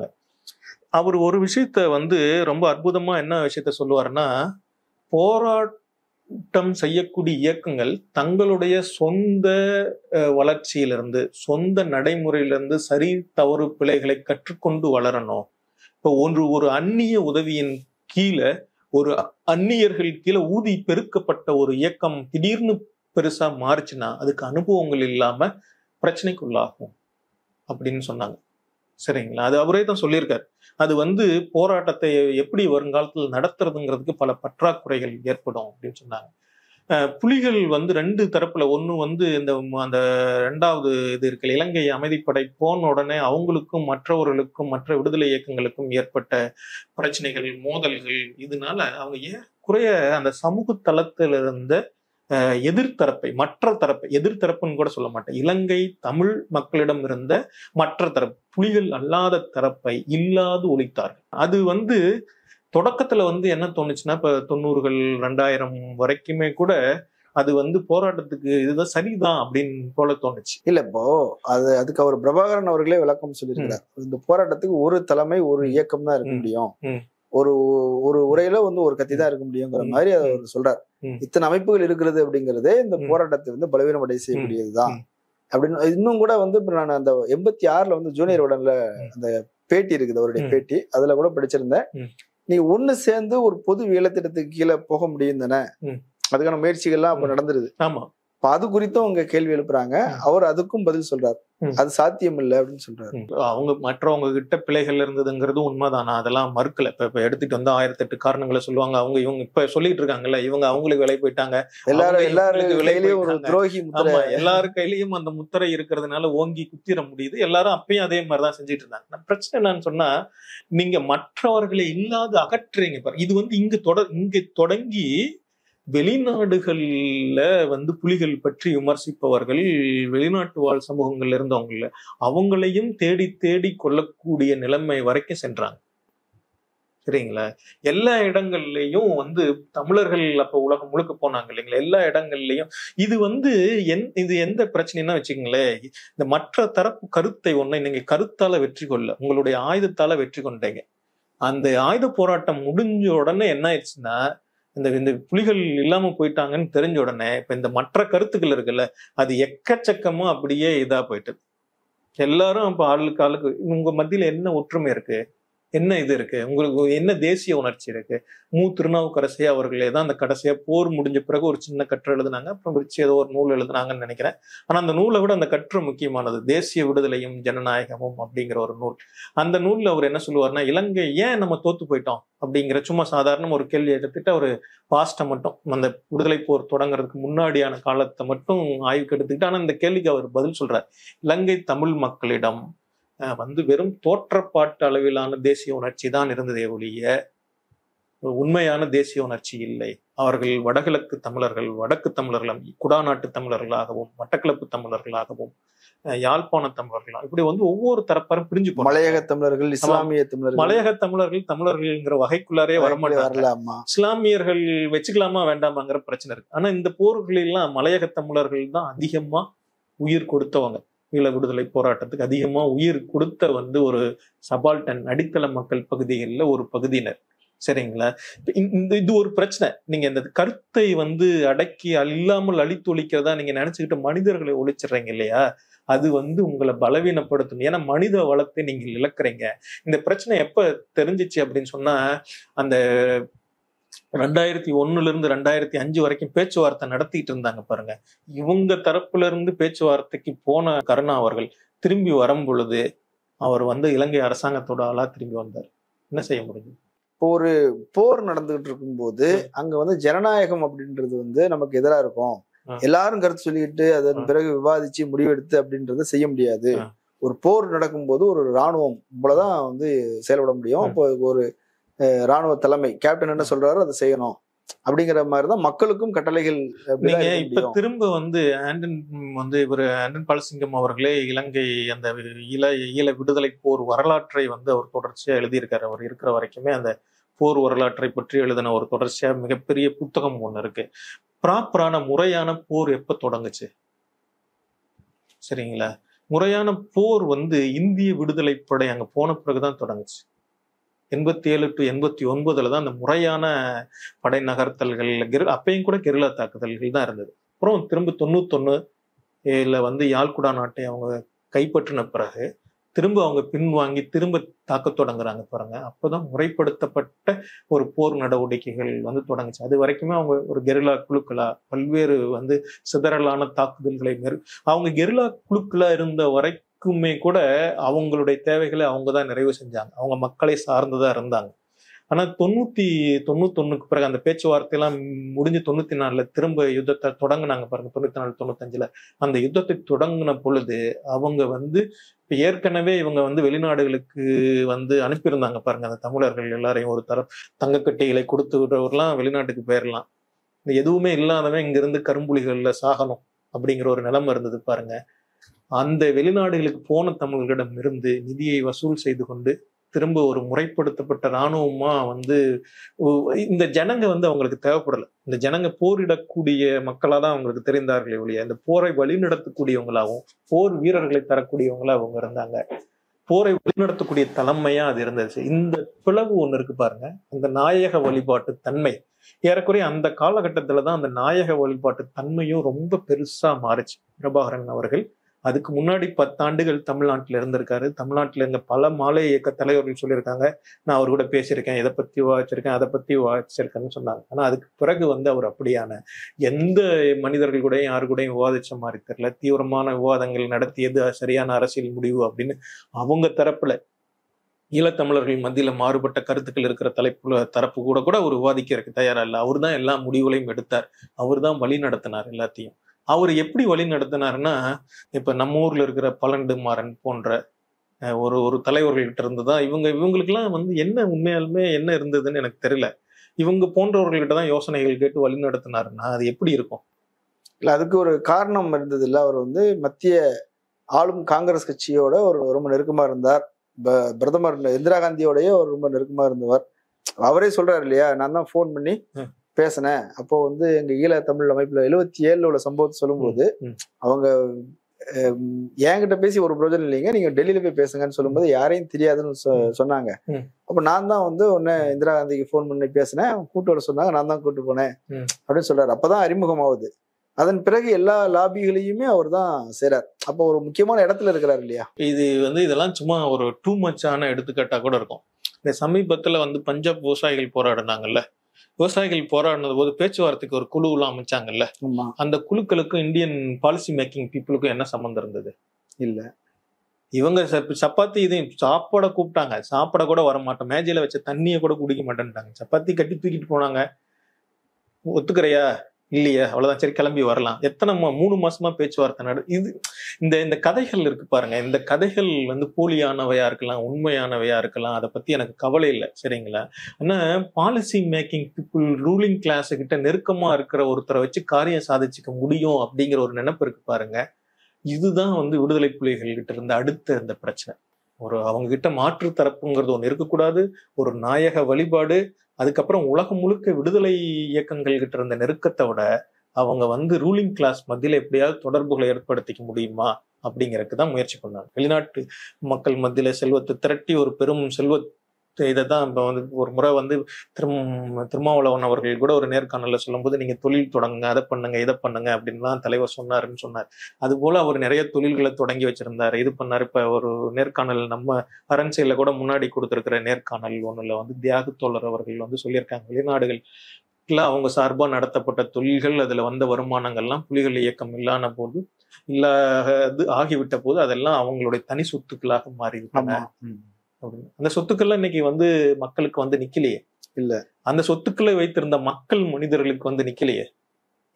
அவர் ஒரு விஷயத்த வந்து ரொம்ப அற்புதமா என்ன விஷயத்த சொல்லுவாருன்னா, போராட்டம் செய்யக்கூடிய இயக்கங்கள் தங்களுடைய சொந்த வளர்ச்சியிலிருந்து, சொந்த நடைமுறையிலிருந்து சரி தவறு பிழைகளை கற்றுக்கொண்டு வளரணும். இப்போ ஒன்று ஒரு அந்நிய உதவியின் கீழே, ஒரு அந்நியர்கள் கீழே ஊதி பெருக்கப்பட்ட ஒரு இயக்கம் திடீர்னு பெருசா மாறுச்சுன்னா அதுக்கு அனுபவங்கள் இல்லாம பிரச்சனைக்குள்ளாகும் அப்படின்னு சொன்னாங்க. சரிங்களா, அது அவரே தான் சொல்லியிருக்காரு. அது வந்து போராட்டத்தை எப்படி வருங்காலத்தில் நடத்துறதுங்கிறதுக்கு பல பற்றாக்குறைகள் ஏற்படும் அப்படின்னு சொன்னாங்க. அஹ் புலிகள் வந்து ரெண்டு தரப்புல, ஒண்ணு வந்து இந்த அந்த ரெண்டாவது இது இருக்கு, இலங்கை அமைதிப்படை போன உடனே அவங்களுக்கும் மற்றவர்களுக்கும் மற்ற விடுதலை இயக்கங்களுக்கும் ஏற்பட்ட பிரச்சனைகள், மோதல்கள், இதனால அவங்க ஏறக்குறைய அந்த சமூக தளத்தில் இருந்த எதிர்த்தரப்பை, மற்ற தரப்பை, எதிர்த்தரப்புன்னு கூட சொல்ல மாட்டேன், இலங்கை தமிழ் மக்களிடம் இருந்த மற்ற தரப்பு, புலிகள் அல்லாத தரப்பை இல்லாது ஒழித்தார்கள். அது வந்து தொடக்கத்துல வந்து என்ன தோணுச்சுன்னா, இப்ப தொண்ணூறுகள் ரெண்டாயிரம் வரைக்குமே கூட அது வந்து போராட்டத்துக்கு இதுதான் சரிதான் அப்படின்னு போல தோணுச்சு. இல்ல, இப்போ அது அதுக்கு அவர் பிரபாகரன் அவர்களே விளக்கம் சொல்லியிருக்கிறார். இந்த போராட்டத்துக்கு ஒரு தலைமை, ஒரு இயக்கம் தான் இருக்க முடியும், ஒரு ஒரு உரையில வந்து ஒரு கத்தி தான் இருக்க முடியுங்கிற மாதிரி அவர் சொல்றாரு. இத்தனை அமைப்புகள் இருக்கிறது அப்படிங்கறதே இந்த போராட்டத்தை வந்து பலவீனம் அடைய செய்யக்கூடியதுதான் அப்படின்னு. இன்னும் கூட வந்து நான் அந்த எண்பத்தி ஆறுல வந்து ஜூனியர் உடன்ல அந்த பேட்டி இருக்குது, அவருடைய பேட்டி, அதுல கூட படிச்சிருந்தேன். நீ ஒண்ணு சேர்ந்து ஒரு பொது வேலைத்திட்டத்துக்கு கீழே போக முடியும் தானே, அதுக்கான முயற்சிகள்லாம் அப்ப நடந்துருது. ஆமா, இப்ப அது குறித்தும் அவங்க கேள்வி எழுப்புறாங்க. அவர் அதுக்கும் பதில் சொல்றாரு, அது சாத்தியம் இல்லை அப்படின்னு சொல்றாரு. அவங்க மற்றவங்க கிட்ட பிழைகள் இருந்ததுங்கிறது உண்மைதானா, அதெல்லாம் மறுக்கல. இப்ப இப்ப எடுத்துட்டு வந்து ஆயிரத்தி எட்டு காரணங்களை சொல்லுவாங்க. அவங்க இவங்க இப்ப சொல்லிட்டு இருக்காங்கல்ல, இவங்க அவங்களுக்கு விலை போயிட்டாங்க, எல்லாரும் எல்லாரும் கையிலயும் ஒரு துரோகி முத்திரை, எல்லாரு கையிலயும் அந்த முத்திரை இருக்கிறதுனால ஓங்கி குத்திர முடியுது. எல்லாரும் அப்பயும் அதே மாதிரிதான் செஞ்சுட்டு இருந்தாங்க. பிரச்சனை என்னன்னு சொன்னா, நீங்க மற்றவர்களை இல்லாத அகற்றுறீங்க பாரு. இது வந்து இங்க தொட இங்க தொடங்கி வெளிநாடுகள்ல வந்து புலிகள் பற்றி விமர்சிப்பவர்கள், வெளிநாட்டு வாழ் சமூகங்கள்ல இருந்தவங்கள அவங்களையும் தேடி தேடி கொள்ளக்கூடிய நிலைமை வரைக்கும் சென்றாங்க. சரிங்களா, எல்லா இடங்கள்லயும் வந்து தமிழர்கள் அப்ப உலகம் முழுக்க போனாங்க இல்லைங்களா, எல்லா இடங்கள்லயும். இது வந்து என் இது எந்த பிரச்சனைன்னா வச்சுக்கங்களேன், இந்த மற்ற தரப்பு கருத்தை ஒன்றை நீங்க கருத்தால வெற்றி கொள்ள, உங்களுடைய ஆயுதத்தால வெற்றி கொண்டீங்க. அந்த ஆயுத போராட்டம் முடிஞ்ச உடனே என்ன ஆயிடுச்சுன்னா, இந்த இந்த புலிகள் இல்லாம போயிட்டாங்கன்னு தெரிஞ்ச உடனே இப்ப இந்த மற்ற கருத்துக்கள் இருக்குல்ல, அது எக்கச்சக்கமா அப்படியே இதா போயிட்டு எல்லாரும் அப்ப ஆளுக்கு ஆளுக்கு உங்க மத்தியில என்ன ஒற்றுமை இருக்கு, என்ன இது இருக்கு, உங்களுக்கு என்ன தேசிய உணர்ச்சி இருக்கு? மு திருநாவுக்கரசே அவர்களே தான் அந்த கடைசியா போர் முடிஞ்ச பிறகு ஒரு சின்ன கற்று எழுதுனாங்க, அப்புறம் பிரிச்சு ஏதோ ஒரு நூல் எழுதுனாங்கன்னு நினைக்கிறேன். ஆனா அந்த நூலை விட அந்த கற்று முக்கியமானது, தேசிய விடுதலையும் ஜனநாயகமும் அப்படிங்கிற ஒரு நூல். அந்த நூல்ல அவர் என்ன சொல்லுவார்னா, இலங்கை ஏன் நம்ம தோத்து போயிட்டோம் அப்படிங்கிற சும்மா சாதாரண ஒரு கேள்வி எடுத்துட்டு அவர் பாஸ்ட மட்டும், அந்த விடுதலை போர் தொடங்குறதுக்கு முன்னாடியான காலத்தை மட்டும் ஆய்வுக்கு எடுத்துக்கிட்டு, ஆனா இந்த கேள்விக்கு அவர் பதில் சொல்றார். இலங்கை தமிழ் மக்களிடம் வந்து வெறும் தோற்றப்பாட்டு அளவிலான தேசிய உணர்ச்சி தான் இருந்ததே ஒழிய உண்மையான தேசிய உணர்ச்சி இல்லை. அவர்கள் வடகிழக்கு தமிழர்கள், வடக்கு தமிழர்கள், குடாநாட்டு தமிழர்களாகவும், மட்டக்களப்பு தமிழர்களாகவும், யாழ்ப்பாண தமிழர்களாக, இப்படி வந்து ஒவ்வொரு தரப்பரும் பிரிஞ்சு போனாங்க. மலையக தமிழர்கள், இஸ்லாமிய தமிழர்கள், மலையக தமிழர்கள் தமிழர்கள்ங்கிற வகைக்குள்ளாரே வரமாட்டாங்க. இஸ்லாமியர்கள் வச்சுக்கலாமா வேண்டாமாங்கிற பிரச்சனை இருக்கு. ஆனா இந்த போர்களெல்லாம் மலையக தமிழர்கள் தான் அதிகமா உயிர் கொடுத்தவங்க. ஈழ விடுதலை போராட்டத்துக்கு அதிகமா உயிர் கொடுத்த வந்து ஒரு சபால்டன், அடித்தள மக்கள் பகுதிகளில் ஒரு பகுதியினர். சரிங்களா, இந்த இது ஒரு பிரச்சனை. நீங்க இந்த கருத்தை வந்து அடக்கி இல்லாமல் அழித்தொழிக்கிறதா நீங்க நினைச்சுக்கிட்டு மனிதர்களை ஒழிச்சிடுறீங்க இல்லையா, அது வந்து உங்களை பலவீனப்படுத்தும். ஏன்னா மனித வளத்தை நீங்கள் இழக்கிறீங்க. இந்த பிரச்சனை எப்ப தெரிஞ்சிச்சு அப்படின்னு சொன்னா, அந்த ரெண்டாயிரத்தி ஒண்ணுல இருந்து ரெண்டாயிரத்தி அஞ்சு வரைக்கும் பேச்சுவார்த்தை நடத்திட்டு இருந்தாங்க பாருங்க. இவங்க தரப்புல இருந்து பேச்சுவார்த்தைக்கு போன கருணா அவர்கள் திரும்பி வரும் பொழுது அவர் வந்து இலங்கை அரசாங்கத்தோட ஆளா திரும்பி வந்தார். என்ன செய்ய முடியும்? ஒரு போர் நடந்துகிட்டு இருக்கும் போது அங்க வந்து ஜனநாயகம் அப்படின்றது வந்து நமக்கு எதிராக இருக்கும், எல்லாரும் கருத்து சொல்லிக்கிட்டு அதன் பிறகு விவாதிச்சு முடிவெடுத்து அப்படின்றத செய்ய முடியாது. ஒரு போர் நடக்கும்போது ஒரு இராணுவம் போலதான் வந்து செயல்பட முடியும். இப்போ ஒரு இராணுவ தலைமை கேப்டன் என்ன சொல்றாரோ அதை செய்யணும் அப்படிங்கிற மாதிரிதான் மக்களுக்கும் கட்டளைகள். நீங்க இப்ப திரும்ப வந்து ஆண்டன் வந்து இவர் ஆண்டன் பாலசிங்கம் அவர்களே இலங்கை அந்த ஈழ ஈழ விடுதலை போர் வரலாற்றை வந்து அவர் தொடர்ச்சியா எழுதியிருக்காரு. அவர் இருக்கிற வரைக்குமே அந்த போர் வரலாற்றை பற்றி எழுதின ஒரு தொடர்ச்சியா மிகப்பெரிய புத்தகம் ஒண்ணு இருக்கு. ப்ராப்பரான முறையான போர் எப்ப தொடங்குச்சு சரிங்களா? முறையான போர் வந்து இந்திய விடுதலை படை அங்க போன பிறகுதான் தொடங்குச்சு. எண்பத்தி ஏழு டு எண்பத்தி ஒன்பதுல தான் அந்த முறையான படை நகர்த்தல்கள், அப்பயும் கூட கெரில்லா தாக்குதல்கள் தான் இருந்தது. அப்புறம் திரும்ப தொண்ணூத்தொன்னு ஏழுல வந்து யாழ்குடா நாட்டை அவங்க கைப்பற்றின பிறகு திரும்ப அவங்க பின்வாங்கி திரும்ப தாக்க தொடங்குறாங்க பாருங்க. அப்பதான் முறைப்படுத்தப்பட்ட ஒரு போர் நடவடிக்கைகள் வந்து தொடங்குச்சு. அது வரைக்குமே அவங்க ஒரு கெரில்லா குழுக்களா பல்வேறு வந்து சிதறலான தாக்குதல்களை மேற் அவங்க கெரில்லா குழுக்களா இருந்த வரைக்குமே கூட அவங்களுடைய தேவைகளை அவங்கதான் நிறைவு செஞ்சாங்க. அவங்க மக்களை சார்ந்துதான் இருந்தாங்க. ஆனா தொண்ணூத்தி தொண்ணூத்தொன்னுக்கு பிறகு அந்த பேச்சுவார்த்தை எல்லாம் முடிஞ்சு தொண்ணூத்தி நாலுல திரும்ப யுத்தத்தை தொடங்கினாங்க பாருங்க. தொண்ணூத்தி நாலு தொண்ணூத்தஞ்சுல அந்த யுத்தத்தை தொடங்கின பொழுது அவங்க வந்து இப்ப ஏற்கனவே இவங்க வந்து வெளிநாடுகளுக்கு வந்து அனுப்பியிருந்தாங்க பாருங்க. அந்த தமிழர்கள் எல்லாரையும் ஒரு தர தங்கக்கட்டைகளை கொடுத்து விடுறவர்லாம் வெளிநாட்டுக்கு போயிடலாம், எதுவுமே இல்லாதவன் இங்க இருந்து கரும்புலிகள்ல சாகணும் அப்படிங்கிற ஒரு நிலைமை இருந்தது பாருங்க. அந்த வெளிநாடுகளுக்கு போன தமிழர்களிடம் இருந்து நிதியை வசூல் செய்து கொண்டு திரும்ப ஒரு முறைப்படுத்தப்பட்ட இராணுவமா வந்து இந்த ஜனங்க வந்து அவங்களுக்கு தேவைப்படலை. இந்த ஜனங்க போரிடக்கூடிய மக்களா தான் அவங்களுக்கு தெரிந்தார்களே ஒழிய இந்த போரை வழிநடத்தக்கூடியவங்களாகவும் போர் வீரர்களை தரக்கூடியவங்களா அவங்க இருந்தாங்க. போரை வழிநடத்தக்கூடிய தலைமையா அது இருந்துச்சு. இந்த பிளவு ஒண்ணு இருக்கு பாருங்க. அந்த நாயக வழிபாட்டு தன்மை ஏறக்குறைய அந்த காலகட்டத்துலதான் அந்த நாயக வழிபாட்டு தன்மையும் ரொம்ப பெருசா மாறுச்சு. பிரபாகரன் அவர்கள் அதுக்கு முன்னாடி பத்தாண்டுகள் தமிழ்நாட்டில இருந்திருக்காரு. தமிழ்நாட்டில இருந்த பல மாலை இயக்க தலைவர்கள் சொல்லியிருக்காங்க, நான் அவர் கூட பேசியிருக்கேன், இதை பத்தி விவாதிச்சிருக்கேன், அதை பத்தி விவாதிச்சிருக்கேன்னு சொன்னாங்க. ஆனா அதுக்கு பிறகு வந்து அவர் அப்படியான எந்த மனிதர்கள் கூடயும் யாரு கூடயும் விவாதிச்ச மாதிரி தெரியல. தீவிரமான விவாதங்கள் நடத்தியது சரியான அரசியல் முடிவு அப்படின்னு அவங்க தரப்புல ஈழத்தமிழர்கள் மத்தியில மாறுபட்ட கருத்துக்கள் இருக்கிற தலைப்புல தரப்பு கூட கூட அவர் விவாதிக்கிறதுக்கு தயாரா இல்லை. அவர் தான் எல்லா முடிவுகளையும் எடுத்தார், அவர் தான் வழி நடத்தினார் எல்லாத்தையும். அவர் எப்படி வழி நடத்தினாருன்னா, இப்ப நம்ம ஊர்ல இருக்கிற பல நெடுமாறன் போன்ற ஒரு ஒரு தலைவர்கள்கிட்ட இருந்துதான் இவங்க இவங்களுக்கெல்லாம் வந்து என்ன உண்மையாலுமே என்ன இருந்ததுன்னு எனக்கு தெரியல. இவங்க போன்றவர்கள்கிட்ட தான் யோசனைகள் கேட்டு வழி நடத்தினாருன்னா அது எப்படி இருக்கும்? இல்ல அதுக்கு ஒரு காரணம் இருந்தது இல்ல. அவர் வந்து மத்திய ஆளும் காங்கிரஸ் கட்சியோட ஒரு ரொம்ப நெருக்கமா இருந்தார். பிரதமர் இந்திரா காந்தியோடய ஒரு ரொம்ப நெருக்கமா இருந்தவர். அவரே சொல்றாரு இல்லையா, நான் தான் போன் பண்ணி பேசினேன். அப்போ வந்து எங்க ஈழ தமிழ் அமைப்புல எழுபத்தி ஏழுல உள்ள சம்பவத்தை சொல்லும்போது அவங்க என்கிட்ட பேசி ஒரு பிரோஜனம் இல்லைங்க, நீங்க டெல்லியில போய் பேசுங்கன்னு சொல்லும்போது யாரையும் தெரியாதுன்னு சொன்னாங்க. அப்ப நான் தான் வந்து உடனே இந்திரா காந்திக்கு போன் பண்ணி பேசினேன், கூட்டு வர சொன்னாங்க, நான் தான் கூட்டு போனேன் அப்படின்னு சொல்றாரு. அப்பதான் அறிமுகமாகுது. அதன் பிறகு எல்லா லாபிகளையுமே அவர் தான் செய்றார். அப்போ ஒரு முக்கியமான இடத்துல இருக்கிறார் இல்லையா. இது வந்து இதெல்லாம் சும்மா ஒரு டூ மச்சான எடுத்துக்காட்டா கூட இருக்கும். இந்த சமீபத்துல வந்து பஞ்சாப் விவசாயிகள் போராடினாங்கல்ல, விவசாயிகள் போராடினது போது பேச்சுவார்த்தைக்கு ஒரு குழு எல்லாம் அமைச்சாங்கல்ல, அந்த குழுக்களுக்கும் இந்தியன் பாலிசி மேக்கிங் பீப்புளுக்கும் என்ன சம்பந்தம் இருந்தது? இல்ல. இவங்க சப்பாத்தி இதையும் சாப்பாட கூப்பிட்டாங்க, சாப்பிட கூட வர மாட்டோம், மேஜையில வச்ச தண்ணியை கூட குடிக்க மாட்டேன்ட்டாங்க. சப்பாத்தி கட்டி தூக்கிட்டு போனாங்க. ஒத்துக்கிறையா இல்லையா, அவ்வளவுதான், சரி கிளம்பி வரலாம். எத்தனை மூணு மாசமா பேச்சுவார்த்தை நடு இது இந்த இந்த கதைகள் இருக்கு பாருங்க. இந்த கதைகள் வந்து போலியானவையா இருக்கலாம், உண்மையானவையா இருக்கலாம், அதை பத்தி எனக்கு கவலை இல்லை சரிங்களா. ஆனா policy making people ruling class கிட்ட நெருக்கமா இருக்கிற ஒருத்தரை வச்சு காரியம் சாதிச்சுக்க முடியும் அப்படிங்கிற ஒரு நினைப்பு இருக்கு பாருங்க. இதுதான் வந்து விடுதலை புலிகள் கிட்ட இருந்த அடுத்த இந்த பிரச்சனை. ஒரு அவங்க கிட்ட மாற்று தரப்புங்கிறது ஒண்ணு இருக்கக்கூடாது, ஒரு நாயக வழிபாடு, அதுக்கப்புறம் உலகம் முழுக்க விடுதலை இயக்கங்கள் கிட்ட இருந்த நெருக்கத்தை விட அவங்க வந்து ரூலிங் கிளாஸ் மத்தியில எப்படியாவது தொடர்புகளை ஏற்படுத்திக்க முடியுமா அப்படிங்கறதுக்கு தான் முயற்சி பண்ணாங்க. வெளிநாட்டு மக்கள் மத்தியில செல்வத்தை திரட்டி ஒரு பெரும் செல்வ இதைதான் இப்ப வந்து ஒரு முறை வந்து திரும் திருமாவளவன் அவர்கள் கூட ஒரு நேர்காணல சொல்லும் போது, நீங்க தொழில் தொடங்குங்க, அதை பண்ணுங்க, இதை பண்ணுங்க அப்படின்லாம் தலைவர் சொன்னாருன்னு சொன்னார். அது போல அவர் நிறைய தொழில்களை தொடங்கி வச்சிருந்தாரு, இது பண்ணாரு. இப்ப ஒரு நேர்காணல் நம்ம அரண்சையில கூட முன்னாடி கொடுத்திருக்கிற நேர்காணல் ஒண்ணுல வந்து தியாக தோழர் அவர்கள் வந்து சொல்லியிருக்காங்க, வெளிநாடுகள் அவங்க சார்பா நடத்தப்பட்ட தொழில்கள் அதுல வந்த வருமானங்கள்லாம் புலிகள் இயக்கம் இல்லாத போது இல்லாது ஆகிவிட்ட போது அதெல்லாம் அவங்களுடைய தனி சொத்துக்களாக மாறிவிட்டன. அந்த சொத்துக்கள்லாம் இன்னைக்கு வந்து மக்களுக்கு வந்து நிக்கலையே. இல்ல, அந்த சொத்துக்களை வைத்திருந்த மக்கள் மனிதர்களுக்கு வந்து நிக்கலையே.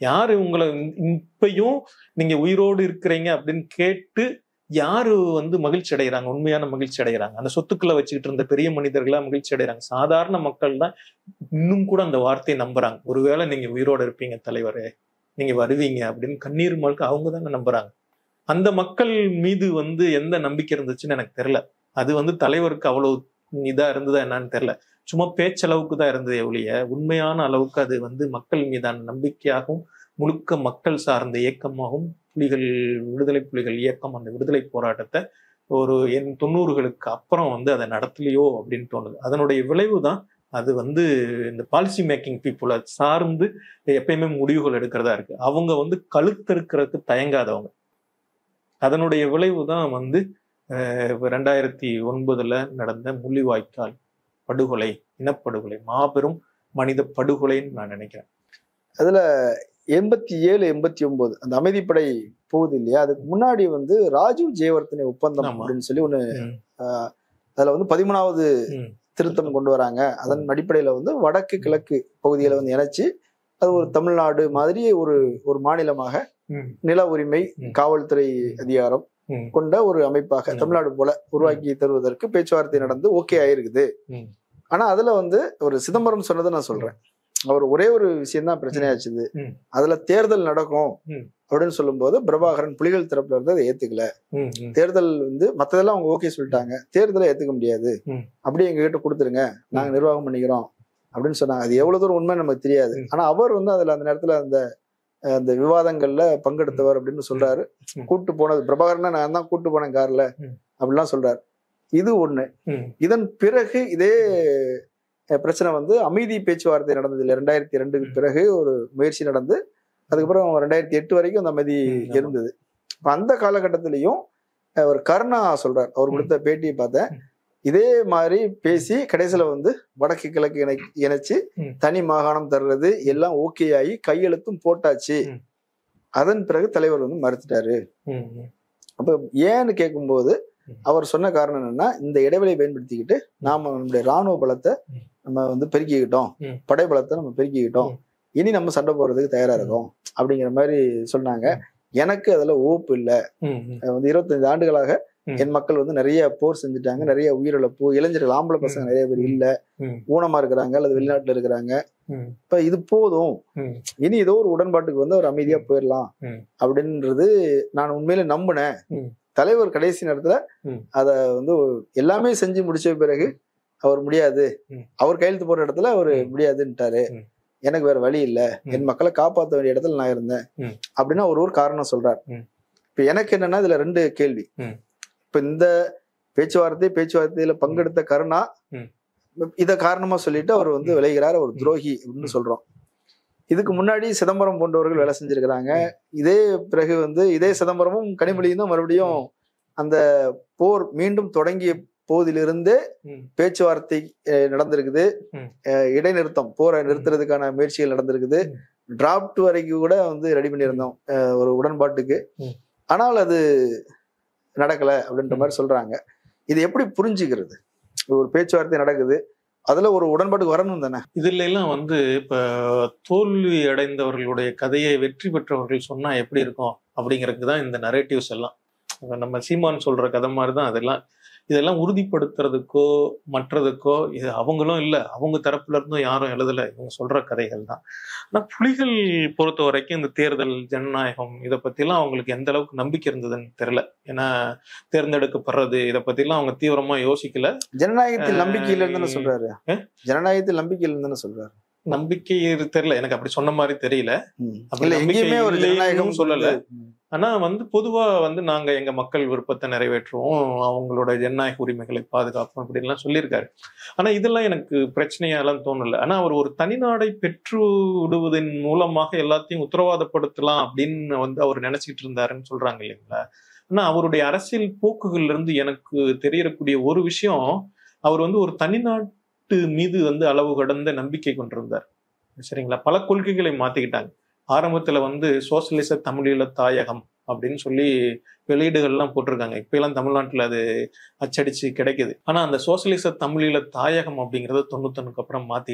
யாரு உங்களை இப்பயும் நீங்க உயிரோடு இருக்கிறீங்க அப்படின்னு கேட்டு யாரு வந்து மகிழ்ச்சி அடைகிறாங்க, உண்மையான மகிழ்ச்சி அடைகிறாங்க? அந்த சொத்துக்களை வச்சுக்கிட்டு இருந்த பெரிய மனிதர்களா மகிழ்ச்சி அடைகிறாங்க. சாதாரண மக்கள் தான் இன்னும் கூட அந்த வார்த்தையை நம்புறாங்க. ஒருவேளை நீங்க உயிரோடு இருப்பீங்க தலைவரே, நீங்க வருவீங்க அப்படின்னு கண்ணீர் மல்க அவங்க தானே நம்புறாங்க. அந்த மக்கள் மீது வந்து எந்த நம்பிக்கை இருந்துச்சுன்னு எனக்கு தெரியல. அது வந்து தலைவருக்கு அவ்வளவு இதா இருந்ததா என்னன்னு தெரியல. சும்மா பேச்சளவுக்கு தான் இருந்தது ஒழிய உண்மையான அளவுக்கு அது வந்து மக்கள் மீதான நம்பிக்கையாகவும் முழுக்க மக்கள் சார்ந்த இயக்கமாகவும் புலிகள் விடுதலை புலிகள் இயக்கம் அந்த விடுதலை போராட்டத்தை ஒரு என் தொண்ணூறுகளுக்கு அப்புறம் வந்து அதை நடத்தலையோ அப்படின்னு தோணுது. அதனுடைய விளைவு தான் அது வந்து இந்த பாலிசி மேக்கிங் பீப்புளை சார்ந்து எப்பயுமே முடிவுகள் எடுக்கிறதா இருக்கு. அவங்க வந்து கழுத்தறுக்கிறதுக்கு தயங்காதவங்க. அதனுடைய விளைவு தான் வந்து ரெண்டாயிரத்தி ஒன்பதுல நடந்த முள்ளிவாய்க்கால் படுகொலை, இனப்படுகொலை, மாபெரும் மனித படுகொலைன்னு நான் நினைக்கிறேன். அதுல எண்பத்தி ஏழு எண்பத்தி ஒன்பது அந்த அமைதிப்படை போகுது இல்லையா, அதுக்கு முன்னாடி வந்து ராஜீவ் ஜெயவர்தனை ஒப்பந்தம் அப்படின்னு சொல்லி ஒண்ணு ஆஹ் அதுல வந்து பதிமூணாவது திருத்தம் கொண்டு வராங்க. அதன் அடிப்படையில வந்து வடக்கு கிழக்கு பகுதிகளை வந்து இணைச்சு அது ஒரு தமிழ்நாடு மாதிரி ஒரு ஒரு மாநிலமாக நில உரிமை காவல்துறை அதிகாரம் கொண்ட ஒரு அமைப்பாக தமிழ்நாடு போல உருவாக்கி தருவதற்கு பேச்சுவார்த்தை நடந்து ஓகே ஆயிருக்குது. ஆனா அதுல வந்து ஒரு சிதம்பரம் சொன்னதை நான் சொல்றேன். அவர் ஒரே ஒரு விஷயம் தான் பிரச்சனையாச்சுது. அதுல தேர்தல் நடக்கும் அப்படின்னு சொல்லும் போது பிரபாகரன் புலிகள் தரப்புல இருந்து அதை ஏத்துக்கல. தேர்தல் வந்து மத்ததெல்லாம் அவங்க ஓகே சொல்லிட்டாங்க, தேர்தலை ஏத்துக்க முடியாது, அப்படியே எங்க கிட்ட கொடுத்துருங்க, நாங்க நிர்வாகம் பண்ணிக்கிறோம் அப்படின்னு சொன்னாங்க. அது எவ்வளவு தூரம் உண்மை நமக்கு தெரியாது. ஆனா அவர் வந்து அதுல அந்த நேரத்துல அந்த அந்த விவாதங்கள்ல பங்கெடுத்தவர் அப்படின்னு சொல்றாரு. கூட்டு போனது பிரபாகரனை நான் தான் கூட்டு போனேன் கார்ல அப்படிலாம் சொல்றாரு. இது ஒண்ணு. இதன் பிறகு இதே பிரச்சனை வந்து அமைதி பேச்சுவார்த்தை நடந்தது இல்லை, ரெண்டாயிரத்தி ரெண்டுக்கு பிறகு ஒரு முயற்சி நடந்து அதுக்கப்புறம் ரெண்டாயிரத்தி எட்டு வரைக்கும் அந்த அமைதி இருந்தது. அந்த காலகட்டத்திலையும் ஒரு கருணா சொல்றார், அவர் கொடுத்த பேட்டியை பார்த்தேன். இதே மாதிரி பேசி கடைசியில வந்து வடக்கு கிழக்கு இணை இணைச்சு தனி மாகாணம் தர்றது எல்லாம் ஓகே ஆகி கையெழுத்தும் போட்டாச்சு. அதன் பிறகு தலைவர் வந்து மறுத்துட்டாரு. அப்ப ஏன்னு கேட்கும்போது அவர் சொன்ன காரணம் என்னன்னா, இந்த இடைவெளியை பயன்படுத்திக்கிட்டு நாம நம்முடைய இராணுவ பலத்தை நம்ம வந்து பெருக்கிக்கிட்டோம், படை பலத்தை நம்ம பெருக்கிக்கிட்டோம், இனி நம்ம சண்டை போடுறதுக்கு தயாரா இருக்கோம் அப்படிங்கிற மாதிரி சொன்னாங்க. எனக்கு அதுல ஓப்பு இல்லை. வந்து இருபத்தஞ்சு ஆண்டுகளாக என் மக்கள் வந்து நிறைய போர் செஞ்சுட்டாங்க, நிறைய உயிரிழப்பு, இளைஞர்கள் ஆம்பளை பசங்க நிறைய பேர் இல்ல, ஊனமா இருக்கிறாங்க அல்லது வெளிநாட்டுல இருக்கிறாங்க. இப்ப இது போதும், இனி ஏதோ ஒரு உடன்பாட்டுக்கு வந்து ஒரு அமைதியா போயிடலாம் அப்படின்றது நான் உண்மையில நம்பினேன். தலைவர் கடைசி நேரத்துல அத வந்து எல்லாமே செஞ்சு முடிச்ச பிறகு அவர் முடியாது, அவர் கையெழுத்து போற இடத்துல அவரு முடியாதுன்ட்டாரு. எனக்கு வேற வழி இல்ல, என் மக்களை காப்பாற்ற வேண்டிய இடத்துல நான் இருந்தேன் அப்படின்னா ஒரு ஒரு காரணம் சொல்றார். இப்ப எனக்கு என்னன்னா இதுல ரெண்டு கேள்வி. இப்ப இந்த பேச்சுவார்த்தை பேச்சுவார்த்தையில பங்கெடுத்த கருணா இத காரணமா சொல்லிட்டு அவர் வந்து விளைகிறார், ஒரு துரோகி அப்படின்னு சொல்றோம். இதுக்கு முன்னாடி சிதம்பரம் போன்றவர்கள் வேலை செஞ்சிருக்கிறாங்க. இதே பிறகு வந்து இதே சிதம்பரமும் கனிமொழியும் தான் மறுபடியும் அந்த போர் மீண்டும் தொடங்கிய போதிலிருந்தே பேச்சுவார்த்தை நடந்திருக்குது, இடைநிறுத்தம் போரை நிறுத்துறதுக்கான முயற்சிகள் நடந்திருக்குது, டிராப்ட் வரைக்கும் கூட வந்து ரெடி பண்ணியிருந்தோம் ஒரு உடன்பாட்டுக்கு. ஆனால் அது நடக்கல அப்படின்ற மாதிரி சொல்றாங்க. இது எப்படி புரிஞ்சுக்கிறது? ஒரு பேச்சுவார்த்தை நடக்குது, அதுல ஒரு உடன்பாட்டுக்கு வரணும் தானே. இதுல எல்லாம் வந்து இப்ப தோல்வி அடைந்தவர்களுடைய கதையை வெற்றி பெற்றவர்கள் சொன்னா எப்படி இருக்கும் அப்படிங்கிறதுக்கு தான் இந்த நரேட்டிவ்ஸ் எல்லாம். நம்ம சீமான் சொல்ற கதை மாதிரிதான் அதெல்லாம். இதெல்லாம் உறுதிப்படுத்துறதுக்கோ மற்றதுக்கோ இது அவங்களும் இல்லை, அவங்க தரப்புல இருந்தும் யாரும் எழுதலை, இவங்க சொல்ற கதைகள் தான். ஆனா புலிகள் பொறுத்த வரைக்கும் இந்த தேர்தல் ஜனநாயகம் இதை பத்திலாம் அவங்களுக்கு எந்த அளவுக்கு நம்பிக்கை இருந்ததுன்னு தெரியல. ஏன்னா தேர்ந்தெடுக்கப்படுறது இதை பத்திலாம் அவங்க தீவிரமா யோசிக்கல. ஜனநாயகத்தில் நம்பிக்கை இல்லைன்னு சொல்றாரு. ஜனநாயகத்தில் நம்பிக்கை இல்லைன்னு சொல்றாரு. நம்பிக்கை தெரியல, எனக்கு அப்படி சொன்ன மாதிரி தெரியல. எங்கேயுமே ஒரு ஜனநாயகம் சொல்லல. ஆனா வந்து பொதுவா வந்து நாங்க எங்க மக்கள் விருப்பத்தை நிறைவேற்றுவோம், அவங்களோட ஜனநாயக உரிமைகளை பாதுகாப்போம் அப்படின்லாம் சொல்லியிருக்காரு. ஆனா இதெல்லாம் எனக்கு பிரச்சனையாலாம் தோணல. ஆனா அவர் ஒரு தனிநாடை பெற்று விடுவதன் மூலமாக எல்லாத்தையும் உத்தரவாதப்படுத்தலாம் அப்படின்னு வந்து அவர் நினைச்சிட்டு இருந்தாருன்னு சொல்றாங்க இல்லைங்களா. ஆனா அவருடைய அரசியல் போக்குகள் இருந்து எனக்கு தெரியக்கூடிய ஒரு விஷயம், அவர் வந்து ஒரு தனிநாட்டு மீது வந்து அளவு கடந்த நம்பிக்கை கொண்டிருந்தார். சரிங்களா. பல கொள்கைகளை மாத்திக்கிட்டாங்க. ஆரம்பத்துல வந்து சோசியலிச தமிழீழ தாயகம் அப்படின்னு சொல்லி வெளியீடுகள்லாம் போட்டிருக்காங்க. இப்ப எல்லாம் தமிழ்நாட்டுல அது அச்சடிச்சு கிடைக்குது. ஆனா அந்த சோசியலிச தமிழீழ தாயகம் அப்படிங்கறத தொண்ணூத்தொன்னுக்கு அப்புறம் மாத்திட்டாங்க.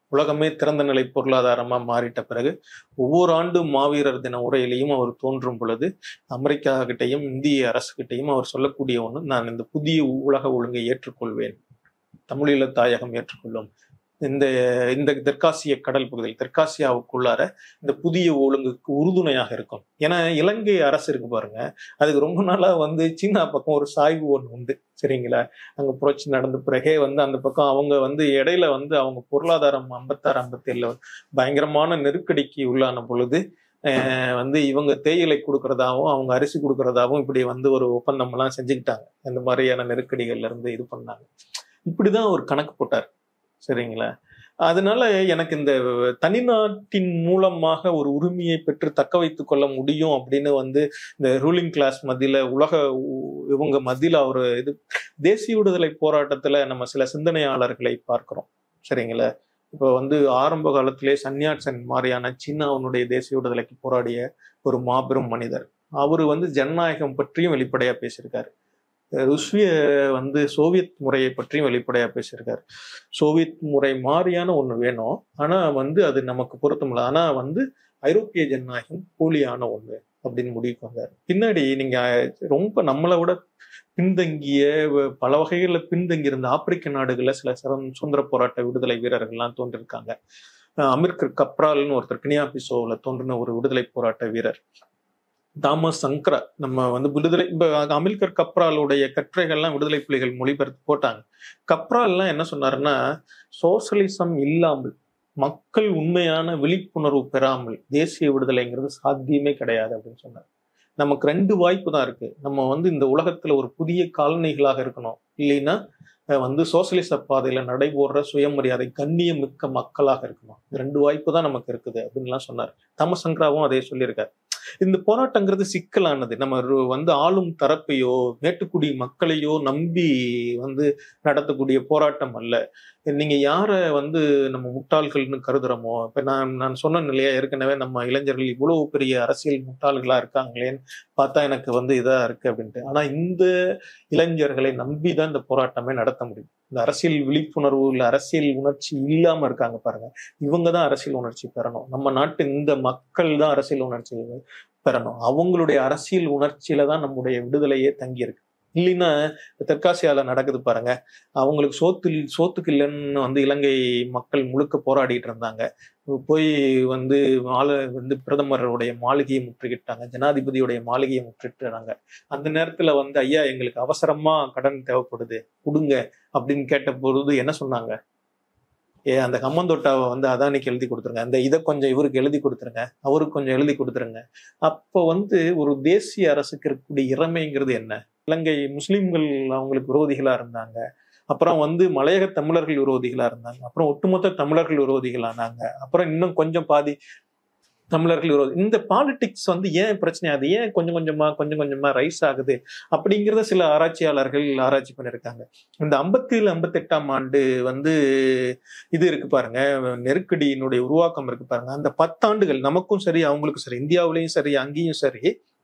உலகமே திறந்த நிலை பொருளாதாரமா மாறிட்ட பிறகு ஒவ்வொரு ஆண்டும் மாவீரர் தின உரையிலையும் அவர் தோன்றும் பொழுது அமெரிக்கா கிட்டையும் இந்திய அரசு கிட்டையும் அவர் சொல்லக்கூடிய ஒன்று, நான் இந்த புதிய உலக ஒழுங்கை ஏற்றுக்கொள்வேன், தமிழீழ தாயகம் ஏற்றுக்கொள்ளும், இந்த இந்த தெற்காசிய கடல் பகுதியில் தெற்காசியாவுக்குள்ளார இந்த புதிய ஒழுங்குக்கு உறுதுணையாக இருக்கும். ஏன்னா இலங்கை அரசு இருக்கு பாருங்க, அதுக்கு ரொம்ப நாளா வந்து சீனா பக்கம் ஒரு சாய்வு ஒன்று உண்டு. சரிங்களா, அங்க புரட்சி நடந்த பிறகே வந்து அந்த பக்கம் அவங்க வந்து இடையில வந்து அவங்க பொருளாதாரம் ஐம்பத்தாறு ஐம்பத்தி ஏழுல பயங்கரமான நெருக்கடிக்கு உள்ளான பொழுது அஹ் வந்து இவங்க தேயிலை கொடுக்கறதாவும் அவங்க அரிசி கொடுக்கறதாவும் இப்படி வந்து ஒரு ஒப்பந்தம் எல்லாம் செஞ்சுக்கிட்டாங்க. இந்த மாதிரியான நெருக்கடிகள்ல இருந்து இது பண்ணாங்க. இப்படிதான் ஒரு கணக்கு போட்டார். சரிங்களா, அதனால எனக்கு இந்த தனிநாட்டின் மூலமாக ஒரு உரிமையை பெற்று தக்க வைத்துக் கொள்ள முடியும் அப்படின்னு வந்து இந்த ரூலிங் கிளாஸ் மத்தியில உலக இவங்க மத்தியில ஒரு இது தேசிய விடுதலை போராட்டத்துல நம்ம சில சிந்தனையாளர்களை பார்க்கிறோம். சரிங்களா, இப்போ வந்து ஆரம்ப காலத்திலே சன்யாட்சன் மாதிரியான சீனாவுடைய தேசிய விடுதலைக்கு போராடிய ஒரு மாபெரும் மனிதர். அவரு வந்து ஜனநாயகம் பற்றியும் வெளிப்படையா பேசியிருக்காரு. ருஷ்ய வந்து சோவியத் முறையை பற்றியும் வெளிப்படையா பேசியிருக்காரு. சோவியத் முறை மாதிரியான ஒண்ணு வேணும், ஆனா வந்து அது நமக்கு பொருத்தமில்லை, ஆனா வந்து ஐரோப்பிய ஜனநாயகம் போலியான ஒண்ணு அப்படின்னு முடிவுக்கு வந்தார். பின்னாடி நீங்க ரொம்ப நம்மளை விட பின்தங்கிய பல வகைகள்ல பின்தங்கி இருந்த ஆப்பிரிக்க நாடுகள்ல சில சுதந்திர போராட்ட விடுதலை வீரர்கள்லாம் தோன்றிருக்காங்க. அமிர்கர் கப்ரால்னு ஒருத்தர் கினியாபிசோவில் தோன்றின ஒரு விடுதலை போராட்ட வீரர். தாமஸ் சங்கரா நம்ம வந்து விடுதலை இப்ப அமில்கர் கப்ராலுடைய கட்டுரைகள்லாம் விடுதலை புலிகள் மொழிபெயர்த்து போட்டாங்க. கப்ரால்லாம் என்ன சொன்னாருன்னா, சோசலிசம் இல்லாமல் மக்கள் உண்மையான விழிப்புணர்வு பெறாமல் தேசிய விடுதலைங்கிறது சாத்தியமே கிடையாது அப்படின்னு சொன்னார். நமக்கு ரெண்டு வாய்ப்பு தான் இருக்கு. நம்ம வந்து இந்த உலகத்துல ஒரு புதிய காலனிகளாக இருக்கணும், இல்லைன்னா வந்து சோசியலிச பாதையில நடைபோடுற சுயமரியாதை கண்ணியம் மிக்க மக்களாக இருக்கணும். ரெண்டு வாய்ப்பு தான் நமக்கு இருக்குது அப்படின்லாம் சொன்னார். தாமஸ் சங்கராவும் அதே சொல்லியிருக்காரு. இந்த போராட்டங்கிறது சிக்கலானது. நம்ம வந்து ஆளும் தரப்பையோ மேட்டுக்குடி மக்களையோ நம்பி வந்து நடத்தக்கூடிய போராட்டம் அல்ல. நீங்க யார வந்து நம்ம முட்டாள்கள்னு கருதுறோமோ, இப்ப நான் நான் சொன்ன நிலையா ஏற்கனவே நம்ம இளைஞர்கள் இவ்வளவு பெரிய அரசியல் முட்டாள்களா இருக்காங்களேன்னு பார்த்தா எனக்கு வந்து இதா இருக்கு அப்படின்ட்டு. ஆனா இந்த இளைஞர்களை நம்பிதான் இந்த போராட்டமே நடத்த முடியும். இந்த அரசியல் விழிப்புணர்வு இல்ல அரசியல் உணர்ச்சி இல்லாம இருக்காங்க பாருங்க, இவங்கதான் அரசியல் உணர்ச்சி பெறணும். நம்ம நாட்டு இந்த மக்கள் தான் அரசியல் உணர்ச்சி பெறணும். அவங்களுடைய அரசியல் உணர்ச்சியில தான் நம்முடைய விடுதலையே தங்கி இருக்கு. இல்லைன்னா தெற்காசியால நடக்குது பாருங்க, அவங்களுக்கு சோத்து சோத்துக்கு இல்லைன்னு வந்து இலங்கை மக்கள் முழுக்க போராடிட்டு இருந்தாங்க. போய் வந்து மாலை வந்து பிரதமருடைய மாளிகையை முற்றுகிட்டாங்க, ஜனாதிபதியுடைய மாளிகையை முற்றிட்டுறாங்க. அந்த நேரத்துல வந்து ஐயா எங்களுக்கு அவசரமா கடன் தேவைப்படுது கொடுங்க அப்படின்னு கேட்ட பொழுது என்ன சொன்னாங்க, ஏ அந்த கம்மந்தோட்டாவை வந்து அதானிக்கு எழுதி கொடுத்துருங்க, அந்த இதை கொஞ்சம் இவருக்கு எழுதி கொடுத்துருங்க, அவருக்கு கொஞ்சம் எழுதி கொடுத்துருங்க. அப்போ வந்து ஒரு தேசிய அரசுக்கு இருக்கக்கூடிய இறமைங்கிறது என்ன? இலங்கை முஸ்லிம்கள் அவங்களுக்கு விரோதிகளா இருந்தாங்க, அப்புறம் வந்து மலையக தமிழர்கள் விரோதிகளா இருந்தாங்க, அப்புறம் ஒட்டுமொத்த தமிழர்கள் விரோதிகளானாங்க, அப்புறம் இன்னும் கொஞ்சம் பாதி தமிழர்கள் விரோதி. இந்த பாலிடிக்ஸ் வந்து ஏன் பிரச்சனை ஆகுது, ஏன் கொஞ்சம் கொஞ்சமா கொஞ்சம் கொஞ்சமா ரைஸ் ஆகுது அப்படிங்கிறத சில ஆராய்ச்சியாளர்கள் ஆராய்ச்சி பண்ணியிருக்காங்க. இந்த ஐம்பத்தி ஏழு ஐம்பத்தி எட்டாம் ஆண்டு வந்து இது இருக்கு பாருங்க, நெருக்கடியினுடைய உருவாக்கம் இருக்கு பாருங்க. அந்த பத்தாண்டுகள் நமக்கும் சரி அவங்களுக்கும் சரி, இந்தியாவிலையும் சரி அங்கேயும் சரி,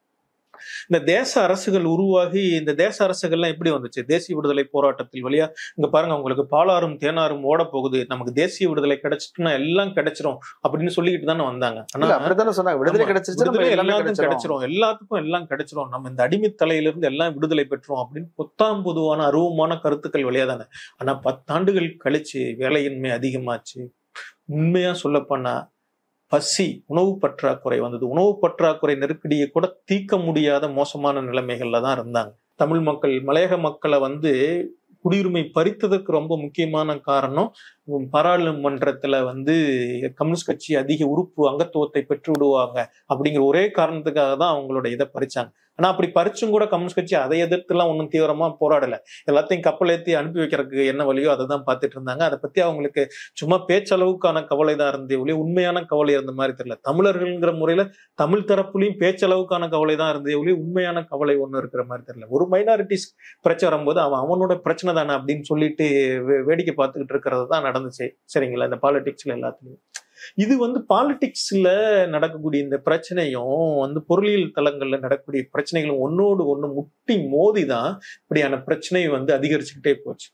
இந்த தேச அரசுகள் உருவாகி இந்த தேச அரசுகள்லாம் எப்படி வந்துச்சு? தேசிய விடுதலை போராட்டத்தில் வழியா இங்க பாருங்க, உங்களுக்கு பாலாறும் தேனாரும் ஓட போகுது, நமக்கு தேசிய விடுதலை கிடைச்சிட்டுனா எல்லாம் கிடைச்சிரும் அப்படின்னு சொல்லிக்கிட்டு தானே வந்தாங்க. ஆனா அப்படித்தானே சொன்னாங்க, விடுதலை கிடைச்சிருச்சு, எல்லாத்துக்கும் கிடைச்சிரும், எல்லாத்துக்கும் எல்லாம் கிடைச்சிரும், நம்ம இந்த அடிமை தலையிலிருந்து எல்லாம் விடுதலை பெற்றோம் அப்படின்னு பொத்தாம் பொதுவான அருவமான கருத்துக்கள் வழியா தானே. ஆனா பத்தாண்டுகள் கழிச்சு வேலையின்மை அதிகமாச்சு. உண்மையா சொல்லப்போனா பசி, உணவு பற்றாக்குறை வந்தது. உணவு பற்றாக்குறை நெருக்கடியை கூட தீர்க்க முடியாத மோசமான நிலைமைகள்ல தான் இருந்தாங்க. தமிழ் மக்கள் மலையக மக்களை வந்து குடியுரிமை பறித்ததற்கு ரொம்ப முக்கியமான காரணம், பாராளுமன்றத்துல வந்து கம்யூனிஸ்ட் கட்சி அதிக உறுப்பு அங்கத்துவத்தை பெற்று விடுவாங்க அப்படிங்கிற ஒரே காரணத்துக்காக தான் அவங்களோட இதை பறிச்சாங்க. ஆனா அப்படி பறிச்சும் கூட கம்யூனிஸ்ட் கட்சி அதை எதிர்த்து எல்லாம் ஒன்றும் தீவிரமா போராடல. எல்லாத்தையும் கப்பல் ஏற்றி அனுப்பி வைக்கிறதுக்கு என்ன வழியோ அதை தான் பார்த்துட்டு இருந்தாங்க. அதை பத்தி அவங்களுக்கு சும்மா பேச்சளவுக்கான கவலை தான் இருந்தே ஒழிய உண்மையான கவலை இருந்த மாதிரி தெரியல. தமிழர்கள்ங்கிற முறையில தமிழ் தரப்புலையும் பேச்சளவுக்கான கவலை தான் இருந்தே ஒழிய உண்மையான கவலை ஒண்ணு இருக்கிற மாதிரி தெரியல. ஒரு மைனாரிட்டிஸ் பிரச்சனை வரும்போது அவன் அவனோட பிரச்சனை தானே அப்படின்னு சொல்லிட்டு வேடிக்கை பார்த்துக்கிட்டு இருக்கிறது தான் நடந்துச்சு. சரிங்களா, இந்த பாலிடிக்ஸ்ல எல்லாத்துலயும் இது வந்து பாலிடிக்ஸ்ல நடக்கக்கூடிய இந்த பிரச்சனையும் வந்து பொருளியல் தளங்கள்ல நடக்கக்கூடிய பிரச்சனைகளும் ஒன்னோடு ஒண்ணு முட்டி மோதிதான் இப்படியான பிரச்சனை வந்து அதிகரிச்சுக்கிட்டே போச்சு.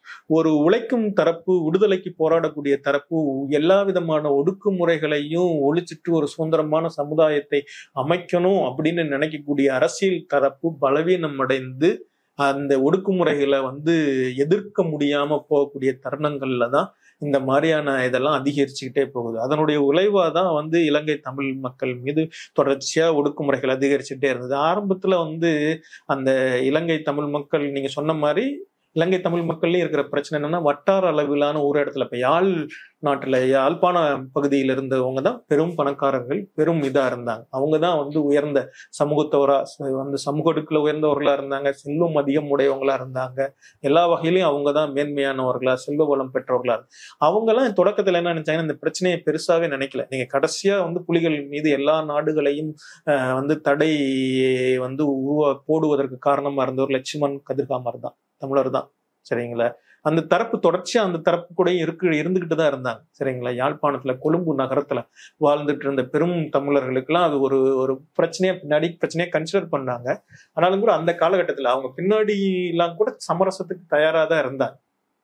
ஒரு உழைக்கும் தரப்பு, விடுதலைக்கு போராடக்கூடிய தரப்பு எல்லா விதமான ஒடுக்குமுறைகளையும் ஒழிச்சிட்டு ஒரு சுதந்திரமான சமுதாயத்தை அமைக்கணும் அப்படின்னு நினைக்கக்கூடிய அரசியல் தரப்பு பலவீனம் அடைந்து அந்த ஒடுக்குமுறைகளை வந்து எதிர்க்க முடியாம போகக்கூடிய தருணங்கள்ல தான் இந்த மாதிரியான இதெல்லாம் அதிகரிச்சுக்கிட்டே போகுது. அதனுடைய விளைவா தான் வந்து இலங்கை தமிழ் மக்கள் மீது தொடர்ச்சியா ஒடுக்குமுறைகள் அதிகரிச்சுட்டே இருந்தது. ஆரம்பத்துல வந்து அந்த இலங்கை தமிழ் மக்கள் நீங்க சொன்ன மாதிரி இலங்கை தமிழ் மக்கள்லயும் இருக்கிற பிரச்சனை என்னன்னா, வட்டார அளவிலான ஒரு இடத்துல இப்ப யாழ் நாட்டுல யாழ்ப்பாண பகுதியில் இருந்தவங்க தான் பெரும் பணக்காரர்கள், பெரும் இதா இருந்தாங்க. அவங்கதான் வந்து உயர்ந்த சமூகத்தவரா வந்து சமூக அடுக்குல உயர்ந்தவர்களா இருந்தாங்க, செல்வம் அதிகம் உடையவங்களா இருந்தாங்க, எல்லா வகையிலையும் அவங்கதான் மேன்மையானவர்களா செல்வ வளம் பெற்றவர்களா இருந்தாங்க. அவங்க எல்லாம் தொடக்கத்துல என்ன நினைச்சாங்கன்னா, இந்த பிரச்சனையை பெருசாவே நினைக்கல. நீங்க கடைசியா வந்து புலிகள் மீது எல்லா நாடுகளையும் அஹ் வந்து தடை வந்து உருவா போடுவதற்கு காரணமா இருந்தவர் லட்சுமண் கதிர்காமர் தான், தமிழர் தான். சரிங்களா? அந்த தரப்பு தொடர்ச்சியா அந்த தரப்பு கூட இருக்கு இருந்துகிட்டு தான் இருந்தாங்க. சரிங்களா? யாழ்ப்பாணத்துல கொழும்பு நகரத்துல வாழ்ந்துட்டு இருந்த பெரும் தமிழர்களுக்கெல்லாம் அது ஒரு ஒரு பிரச்சனையா பின்னாடி பிரச்சனையா கன்சிடர் பண்ணாங்க. ஆனாலும் கூட அந்த காலகட்டத்துல அவங்க பின்னாடி எல்லாம் கூட சமரசத்துக்கு தயாரா தான் இருந்தாங்க.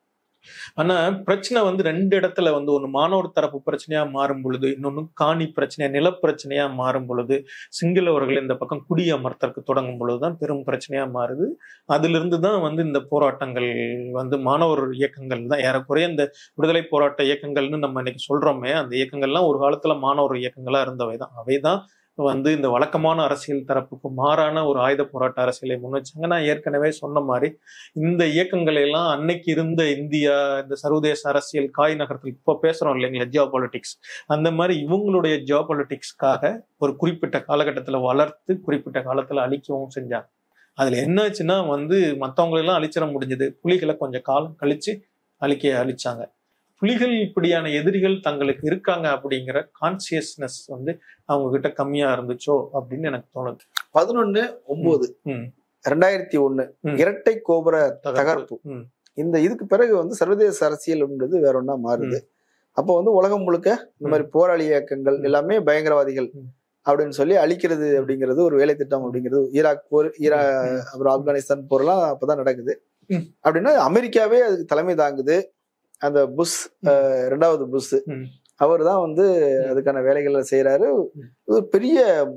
ஆனா பிரச்சனை வந்து ரெண்டு இடத்துல வந்து ஒண்ணு மாணவர் தரப்பு பிரச்சனையா மாறும் பொழுது, இன்னொன்னு காணி பிரச்சனையா நிலப்பிரச்சனையா மாறும் பொழுது, சிங்களவர்கள் இந்த பக்கம் குடி அமர்த்தற்கு தொடங்கும் பொழுதுதான் பெரும் பிரச்சனையா மாறுது. அதுல இருந்துதான் வந்து இந்த போராட்டங்கள் வந்து மாணவர் இயக்கங்கள் தான் ஏறக்குறைய இந்த விடுதலை போராட்ட இயக்கங்கள்னு நம்ம இன்னைக்கு சொல்றோமே, அந்த இயக்கங்கள்லாம் ஒரு காலத்துல மாணவர் இயக்கங்களா இருந்தவைதான். அவைதான் வந்து இந்த வழக்கமான அரசியல் தரப்புக்கு மாறான ஒரு ஆயுத போராட்ட அரசியலை முன் வச்சாங்க. நான் ஏற்கனவே சொன்ன மாதிரி இந்த இயக்கங்களை எல்லாம் அன்னைக்கு இருந்த இந்தியா, இந்த சர்வதேச அரசியல் காய் நகரத்தில் இப்ப பேசுறோம் இல்லைங்களா, ஜியோ பாலிட்டிக்ஸ், அந்த மாதிரி இவங்களுடைய ஜியோ பாலிட்டிக்ஸ்க்காக ஒரு குறிப்பிட்ட காலகட்டத்துல வளர்த்து குறிப்பிட்ட காலத்துல அழிக்கவும் செஞ்சாங்க. அதுல என்னாச்சுன்னா வந்து மற்றவங்களெல்லாம் அழிச்சிட முடிஞ்சது, புலிகளை கொஞ்சம் காலம் கழிச்சு அழிக்க அழிச்சாங்க. புலிகள் இப்படியான எதிரிகள் தங்களுக்கு இருக்காங்க அப்படிங்கிற கான்சியஸ்னஸ் வந்து அவங்க கிட்ட கம்மியா இருந்துச்சோ அப்படின்னு எனக்கு தோணுது. பதினொன்னு ஒன்பது ரெண்டாயிரத்தி ஒண்ணு இரட்டை கோபுர தகர்ப்பு, இந்த இதுக்கு பிறகு வந்து சர்வதேச அரசியல்ன்றது வேற ஒன்னா மாறுது. அப்போ வந்து உலகம் முழுக்க இந்த மாதிரி போராளி இயக்கங்கள் எல்லாமே பயங்கரவாதிகள் அப்படின்னு சொல்லி அழிக்கிறது அப்படிங்கிறது ஒரு வேலை திட்டம் அப்படிங்கிறது, ஈராக் போர், ஈரா அப்புறம் ஆப்கானிஸ்தான் போர்லாம் அப்பதான் நடக்குது. அப்படின்னா அமெரிக்காவே அதுக்கு தலைமை தாங்குது. அந்த புஷ் ரெண்டாவது புஷ் அவர் தான் வந்து அதுக்கான வேலைகளை செய்யறாரு. ஒரு பெரிய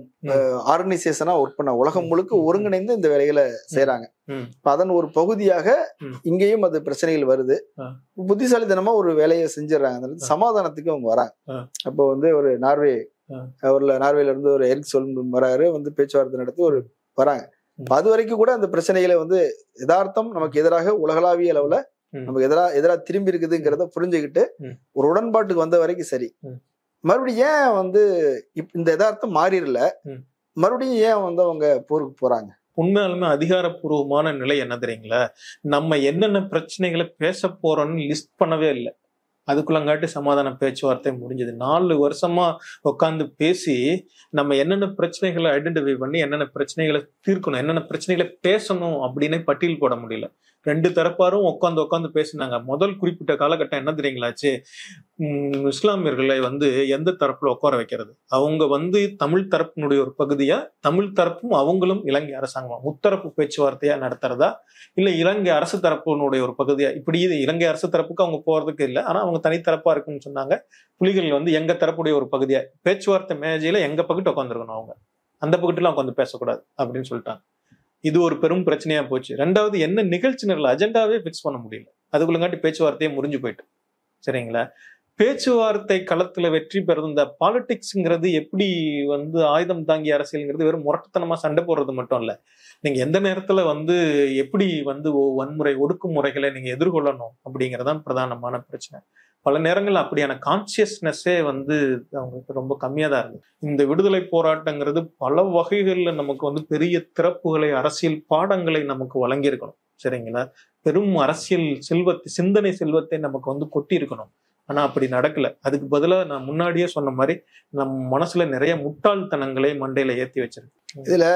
ஆர்கனைசேஷனா ஒர்க் பண்ண உலகம் முழுக்க ஒருங்கிணைந்து இந்த வேலைகளை செய்யறாங்க. அதன் ஒரு பகுதியாக இங்கேயும் அது பிரச்சனைகள் வருது. புத்திசாலித்தனமா ஒரு வேலையை செஞ்சிடறாங்க, சமாதானத்துக்கு அவங்க வராங்க. அப்போ வந்து ஒரு நார்வே அவர்ல நார்வேல இருந்து ஒரு எரிக் சொல் வராரு, வந்து பேச்சுவார்த்தை நடத்தி ஒரு வராங்க. அது வரைக்கும் கூட அந்த பிரச்சனைகளை வந்து யதார்த்தம் நமக்கு எதிராக உலகளாவிய அளவுல நமக்கு எதிராக எதிராக திரும்பி இருக்குதுங்கிறத புரிஞ்சுக்கிட்டு ஒரு உடன்பாட்டுக்கு வந்த வரைக்கும் சரி. மறுபடியும் ஏன் வந்து இந்த யதார்த்தம் மாறிடல, மறுபடியும் ஏன் வந்து அவங்க போருக்கு போறாங்க? உண்மையாலுமே அதிகாரப்பூர்வமான நிலை என்ன தெரியுங்களா, நம்ம என்னென்ன பிரச்சனைகளை பேச போறோம்னு லிஸ்ட் பண்ணவே இல்லை. அதுக்குள்ளங்காட்டி சமாதான பேச்சுவார்த்தை முடிஞ்சது. நாலு வருஷமா உட்காந்து பேசி நம்ம என்னென்ன பிரச்சனைகளை ஐடென்டிஃபை பண்ணி என்னென்ன பிரச்சனைகளை தீர்க்கணும், என்னென்ன பிரச்சனைகளை பேசணும் அப்படின்னு பட்டியல் போட முடியல. ரெண்டு தரப்பாரும் உட்காந்து உட்காந்து பேசினாங்க. முதல் குறிப்பிட்ட காலகட்டம் என்ன தெரியுங்களாச்சு, உம் இஸ்லாமியர்களை வந்து எந்த தரப்புல உட்கார வைக்கிறது, அவங்க வந்து தமிழ் தரப்பினுடைய ஒரு பகுதியா, தமிழ் தரப்பும் அவங்களும் இலங்கை அரசாங்கம் முத்தரப்பு பேச்சுவார்த்தையா நடத்துறதா, இல்ல இலங்கை அரசு தரப்பினுடைய ஒரு பகுதியா, இப்படி இது இலங்கை அரசு தரப்புக்கு அவங்க போறதுக்கு இல்லை, ஆனா அவங்க தனித்தரப்பா இருக்குன்னு சொன்னாங்க. புலிகள் வந்து எங்க தரப்புடைய ஒரு பகுதியா, பேச்சுவார்த்தை மேஜையில எங்க பக்கத்து உட்காந்துருக்கணும், அவங்க அந்த பக்கத்துல உட்காந்து பேசக்கூடாது அப்படின்னு சொல்லிட்டாங்க. இது ஒரு பெரும் பிரச்சனையா போச்சு. ரெண்டாவது, என்ன நிகழ்ச்சி நிரல் அஜெண்டாவே பிக்ஸ் பண்ண முடியல, அதுக்குள்ளங்காட்டி பேச்சுவார்த்தையே முறிஞ்சு போயிட்டு. சரிங்களா? பேச்சுவார்த்தை களத்துல வெற்றி பெறது, இந்த பாலிடிக்ஸ்ங்கிறது எப்படி வந்து ஆயுதம் தாங்கி அரசியல்ங்கிறது வெறும் முரட்டுத்தனமா சண்டை போடுறது மட்டும் இல்ல, நீங்க எந்த நேரத்துல வந்து எப்படி வந்து வன்முறை ஒடுக்குமுறைகளை நீங்க எதிர்கொள்ளணும் அப்படிங்கறதான் பிரதானமான பிரச்சனை. பல நேரங்கள் அப்படியான கான்சியஸ்னஸே வந்து அவங்களுக்கு ரொம்ப கம்மியா தான் இருக்கு. இந்த விடுதலை போராட்டங்கிறது பல வகைகள்ல நமக்கு வந்து பெரிய திறப்புகளை, அரசியல் பாடங்களை நமக்கு வழங்கியிருக்கணும். சரிங்களா? பெரும் அரசியல் செல்வத்தை, சிந்தனை செல்வத்தை நமக்கு வந்து கொட்டி இருக்கணும். ஆனா அப்படி நடக்கல. அதுக்கு பதிலா நான் முன்னாடியே சொன்ன மாதிரி நம் மனசுல நிறைய முட்டாள்தனங்களை மண்டையில ஏத்தி வச்சிருக்கு. இதுல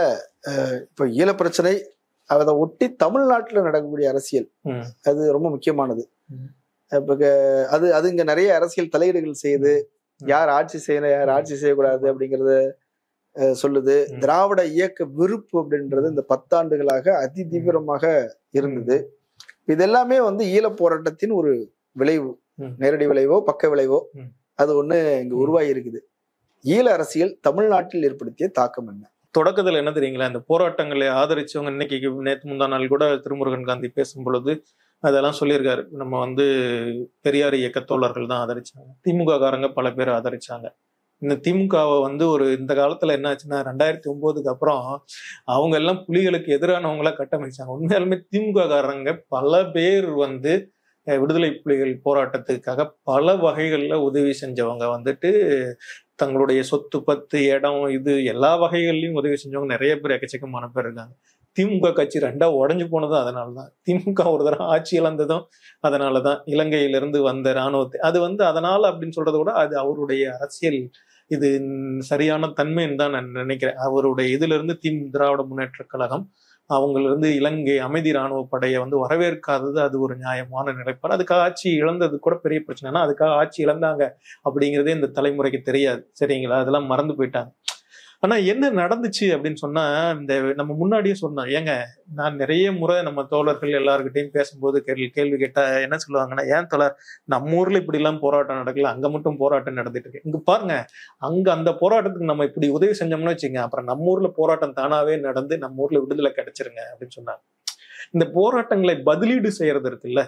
இப்ப ஈழ பிரச்சனை, அதை ஒட்டி தமிழ்நாட்டுல நடக்கக்கூடிய அரசியல் அது ரொம்ப முக்கியமானது. இப்ப அது அது இங்க நிறைய அரசியல் தலையீடுகள் செய்யுது. யார் ஆட்சி செய்யணும், யார் ஆட்சி செய்யக்கூடாது அப்படிங்கறத சொல்லுது. திராவிட இயக்க விருப்பு அப்படின்றது இந்த பத்தாண்டுகளாக அதி தீவிரமாக இருந்தது. இது எல்லாமே வந்து ஈழ போராட்டத்தின் ஒரு விளைவு, நேரடி விளைவோ பக்க விளைவோ அது ஒண்ணு இங்க உருவாகி இருக்குது. ஈழ அரசியல் தமிழ்நாட்டில் ஏற்படுத்திய தாக்கம் என்ன? தொடக்கத்துல என்ன தெரியுங்களா, இந்த போராட்டங்களை ஆதரிச்சவங்க இன்னைக்கு நேற்று முந்தா நாள் கூட திருமுருகன் காந்தி பேசும் பொழுது அதெல்லாம் சொல்லியிருக்காரு. நம்ம வந்து பெரியார் இயக்க தோழர்கள் தான் ஆதரிச்சாங்க, திமுக காரங்க பல பேர் ஆதரிச்சாங்க. இந்த திமுகவை வந்து ஒரு இந்த காலத்துல என்ன ஆச்சுன்னா ரெண்டாயிரத்தி ஒன்பதுக்கு அப்புறம் அவங்க எல்லாம் புலிகளுக்கு எதிரானவங்களா கட்டமைச்சாங்க. உண்மையாலுமே திமுக காரங்க பல பேர் வந்து விடுதலை புலிகள் போராட்டத்துக்காக பல வகைகள்ல உதவி செஞ்சவங்க வந்துட்டு தங்களுடைய சொத்து பத்து இடம் இது எல்லா வகைகள்லயும் உதவி செஞ்சவங்க நிறைய பேர் எக்கச்சக்கமான பேர் இருக்காங்க. திமுக கட்சி ரெண்டா உடஞ்சு போனதும் அதனாலதான், திமுக ஒரு தடவை ஆட்சி இழந்ததும் அதனாலதான், இலங்கையிலிருந்து வந்த இராணுவத்தை அது வந்து அதனால அப்படின்னு சொல்றதை விட அது அவருடைய அரசியல் இது சரியான தன்மைன்னு தான் நான் நினைக்கிறேன். அவருடைய இதுல இருந்து திம் திராவிட முன்னேற்ற கழகம் அவங்களிருந்து இலங்கை அமைதி இராணுவ படையை வந்து வரவேற்காதது அது ஒரு நியாயமான நிலைப்பாடு. அதுக்காக ஆட்சி இழந்தது கூட பெரிய பிரச்சனைனா அதுக்காக ஆட்சி இழந்தாங்க அப்படிங்கிறதே இந்த தலைமுறைக்கு தெரியாது. சரிங்களா, அதெல்லாம் மறந்து போயிட்டாங்க. ஆனா என்ன நடந்துச்சு அப்படின்னு சொன்னா, இந்த நம்ம முன்னாடியே சொன்னோம் ஏங்க, நான் நிறைய முறை நம்ம தோழர்கள் எல்லாருக்கிட்டையும் பேசும்போது கேள்வி கேள்வி கேட்டா என்ன சொல்லுவாங்கன்னா, ஏன் தோழர் நம்ம ஊர்ல இப்படி எல்லாம் போராட்டம் நடக்கல, அங்க மட்டும் போராட்டம் நடந்துட்டு இருக்கு. இங்க பாருங்க, அங்க அந்த போராட்டத்துக்கு நம்ம இப்படி உதவி செஞ்சோம்னு வச்சுங்க, அப்புறம் நம்ம ஊர்ல போராட்டம் தானாவே நடந்து நம்ம ஊர்ல விடுதலை கிடைச்சிருங்க அப்படின்னு சொன்னாங்க. இந்த போராட்டங்களை பதிலீடு செய்யறது இருக்குல்ல,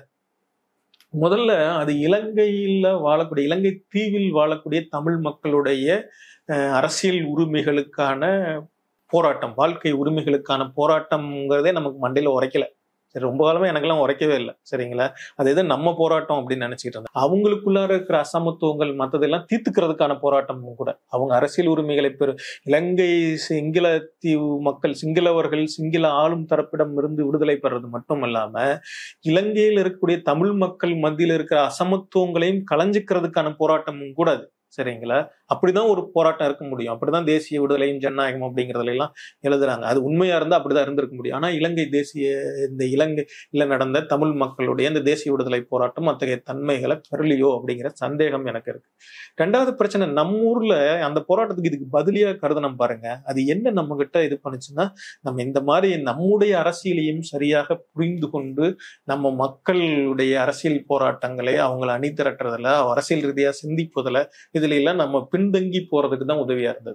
முதல்ல அது இலங்கையில வாழக்கூடிய இலங்கை தீவில் வாழக்கூடிய தமிழ் மக்களுடைய அரசியல் உரிமைகளுக்கான போராட்டம், வாழ்க்கை உரிமைகளுக்கான போராட்டம்ங்கிறதே நமக்கு மண்டையில உரைக்கல. சரி, ரொம்ப காலமே எனக்கெல்லாம் உரைக்கவே இல்லை. சரிங்களா, அது எது நம்ம போராட்டம் அப்படின்னு நினைச்சிட்டு இருந்தேன். அவங்களுக்குள்ளார இருக்கிற அசமத்துவங்கள் மற்றதெல்லாம் தீர்த்துக்கிறதுக்கான போராட்டமும் கூட. அவங்க அரசியல் உரிமைகளை பெரு இலங்கை சிங்கள தீவு மக்கள் சிங்களவர்கள் சிங்கள ஆளும் தரப்பிடம் இருந்து விடுதலை பெறது மட்டும் இல்லாம இலங்கையில் இருக்கக்கூடிய தமிழ் மக்கள் மத்தியில் இருக்கிற அசமத்துவங்களையும் களைஞ்சிக்கிறதுக்கான போராட்டமும் கூட அது. சரிங்களா, அப்படிதான் ஒரு போராட்டம் இருக்க முடியும். அப்படிதான் தேசிய விடுதலையும் ஜனநாயகம் அப்படிங்கிறதுல எல்லாம் எழுதுறாங்க. அது உண்மையா இருந்தா அப்படிதான் இருந்திருக்க முடியும். ஆனா இலங்கை தேசிய இந்த இலங்கையில நடந்த தமிழ் மக்களுடைய இந்த தேசிய விடுதலை போராட்டம் அத்தகைய தன்மைகளை பெறலையோ அப்படிங்கிற சந்தேகம் எனக்கு இருக்கு. ரெண்டாவது பிரச்சனை, நம்ம ஊர்ல அந்த போராட்டத்துக்கு இதுக்கு பதிலியா கருதணும் பாருங்க. அது என்ன நம்ம கிட்ட இது பண்ணுச்சுன்னா, நம்ம இந்த மாதிரி நம்முடைய அரசியலையும் சரியாக புரிந்து கொண்டு நம்ம மக்களுடைய அரசியல் போராட்டங்களை அவங்களை அணி திரட்டுறதுல அரசியல் ரீதியா சிந்திப்பதுல இதுல எல்லாம் நம்ம பின்தங்கி போறதுக்கு தான் உதவியா இருந்தது.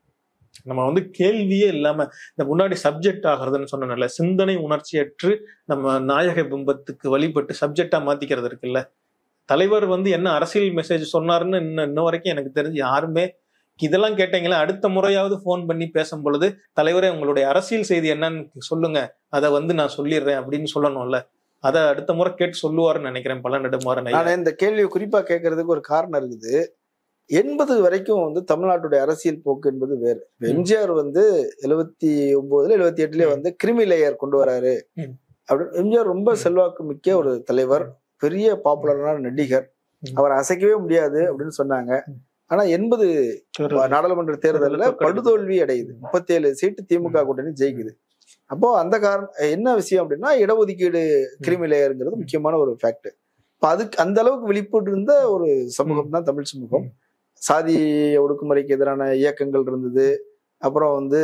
நம்ம வந்து கேள்வியே இல்லாம இந்த முன்னாடி சப்ஜெக்ட் ஆகிறதுன்னு சொன்னோம்ல, சிந்தனை உணர்ச்சியற்று நம்ம நாயக பிம்பத்துக்கு வழிபட்டு சப்ஜெக்டா மாத்திக்கிறது இருக்குல்ல. தலைவர் வந்து என்ன அரசியல் மெசேஜ் சொன்னாருன்னு இன்னும் இன்ன வரைக்கும் எனக்கு தெரிஞ்சு யாருமே இதெல்லாம் கேட்டீங்களா, அடுத்த முறையாவது போன் பண்ணி பேசும் பொழுது தலைவரே உங்களுடைய அரசியல் செய்தி என்னன்னு சொல்லுங்க, அதை வந்து நான் சொல்லிடுறேன் அப்படின்னு சொல்லணும்ல. அதை அடுத்த முறை கேட்டு சொல்லுவாருன்னு நினைக்கிறேன் பல நெடுமாறன். இந்த கேள்வியை குறிப்பா கேட்கறதுக்கு ஒரு காரணம் இருக்குது. எண்பது வரைக்கும் வந்து தமிழ்நாட்டுடைய அரசியல் போக்கு என்பது வேறு. எம்ஜிஆர் வந்து எழுபத்தி ஒன்பதுல எழுபத்தி எட்டுலயே வந்து கிரிமி லேயர் கொண்டு வராரு அப்படின்னு. எம்ஜிஆர் ரொம்ப செல்வாக்கு மிக்க ஒரு தலைவர், பெரிய பாப்புலரான நடிகர், அவரை அசைக்கவே முடியாது அப்படின்னு சொன்னாங்க. ஆனா எண்பது நாடாளுமன்ற தேர்தலில் படுதோல்வி அடையுது. முப்பத்தி ஏழு சீட்டு திமுக கூட்டணி ஜெயிக்குது. அப்போ அந்த காரணம் என்ன விஷயம் அப்படின்னா, இடஒதுக்கீடு கிரிமி லேயருங்கிறது முக்கியமான ஒரு ஃபேக்ட். இப்போ அதுக்கு அந்த அளவுக்கு விழிப்புட்டு இருந்த ஒரு சமூகம் தான் தமிழ் சமூகம். சாதி ஒடுக்குமுறைக்கு எதிரான இயக்கங்கள் இருந்தது. அப்புறம் வந்து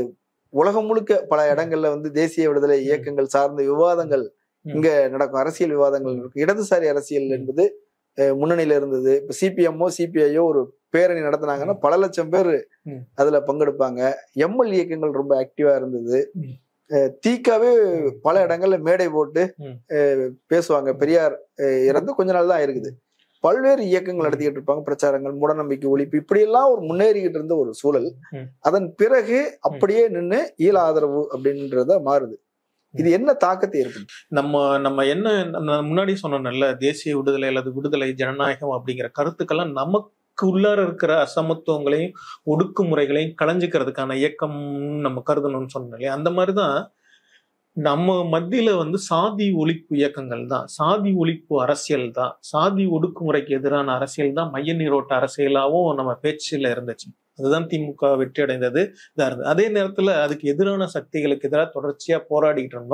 உலகம் முழுக்க பல இடங்கள்ல வந்து தேசிய விடுதலை இயக்கங்கள் சார்ந்த விவாதங்கள் இங்க நடக்கும், அரசியல் விவாதங்கள் இருக்கும். இடதுசாரி அரசியல் என்பது முன்னணியில இருந்தது. இப்ப சிபிஎம்மோ சிபிஐயோ ஒரு பேரணி நடத்தினாங்கன்னா பல லட்சம் பேர் அதுல பங்கெடுப்பாங்க. எம்எல் இயக்கங்கள் ரொம்ப ஆக்டிவா இருந்தது. தீக்காவே பல இடங்கள்ல மேடை போட்டு பேசுவாங்க. பெரியார் இறந்து கொஞ்ச நாள் தான் இருக்குது. பல்வேறு இயக்கங்கள் நடத்திக்கிட்டு இருப்பாங்க, பிரச்சாரங்கள், மூடநம்பிக்கை ஒழிப்பு, இப்படி எல்லாம் ஒரு முன்னேறிக்கிட்டு இருந்த ஒரு சூழல். அதன் பிறகு அப்படியே நின்று ஈழ ஆதரவு அப்படின்றத மாறுது. இது என்ன தாக்கத்தை ஏற்படும்? நம்ம நம்ம என்ன முன்னாடி சொன்னோம்ல, தேசிய விடுதலை அல்லது விடுதலை ஜனநாயகம் அப்படிங்கிற கருத்துக்கெல்லாம் நமக்கு உள்ளார இருக்கிற அசமத்துவங்களையும் ஒடுக்குமுறைகளையும் களைஞ்சிக்கிறதுக்கான இயக்கம் நம்ம கருதணும்னு சொன்னோம் இல்லையா. அந்த மாதிரிதான் நம்ம மத்தியில வந்து சாதி ஒழிப்பு இயக்கங்கள் தான், சாதி ஒழிப்பு அரசியல் தான், சாதி ஒடுக்குமுறைக்கு எதிரான அரசியல் தான் மைய நீரோட்ட அரசியலாவும் நம்ம பேச்சுல இருந்துச்சு. அதுதான் திமுக வெற்றி அடைந்தது இதா இருந்தது. அதே நேரத்துல அதுக்கு எதிரான சக்திகளுக்கு எதிராக தொடர்ச்சியா போராடிட்டு இருந்தோம்.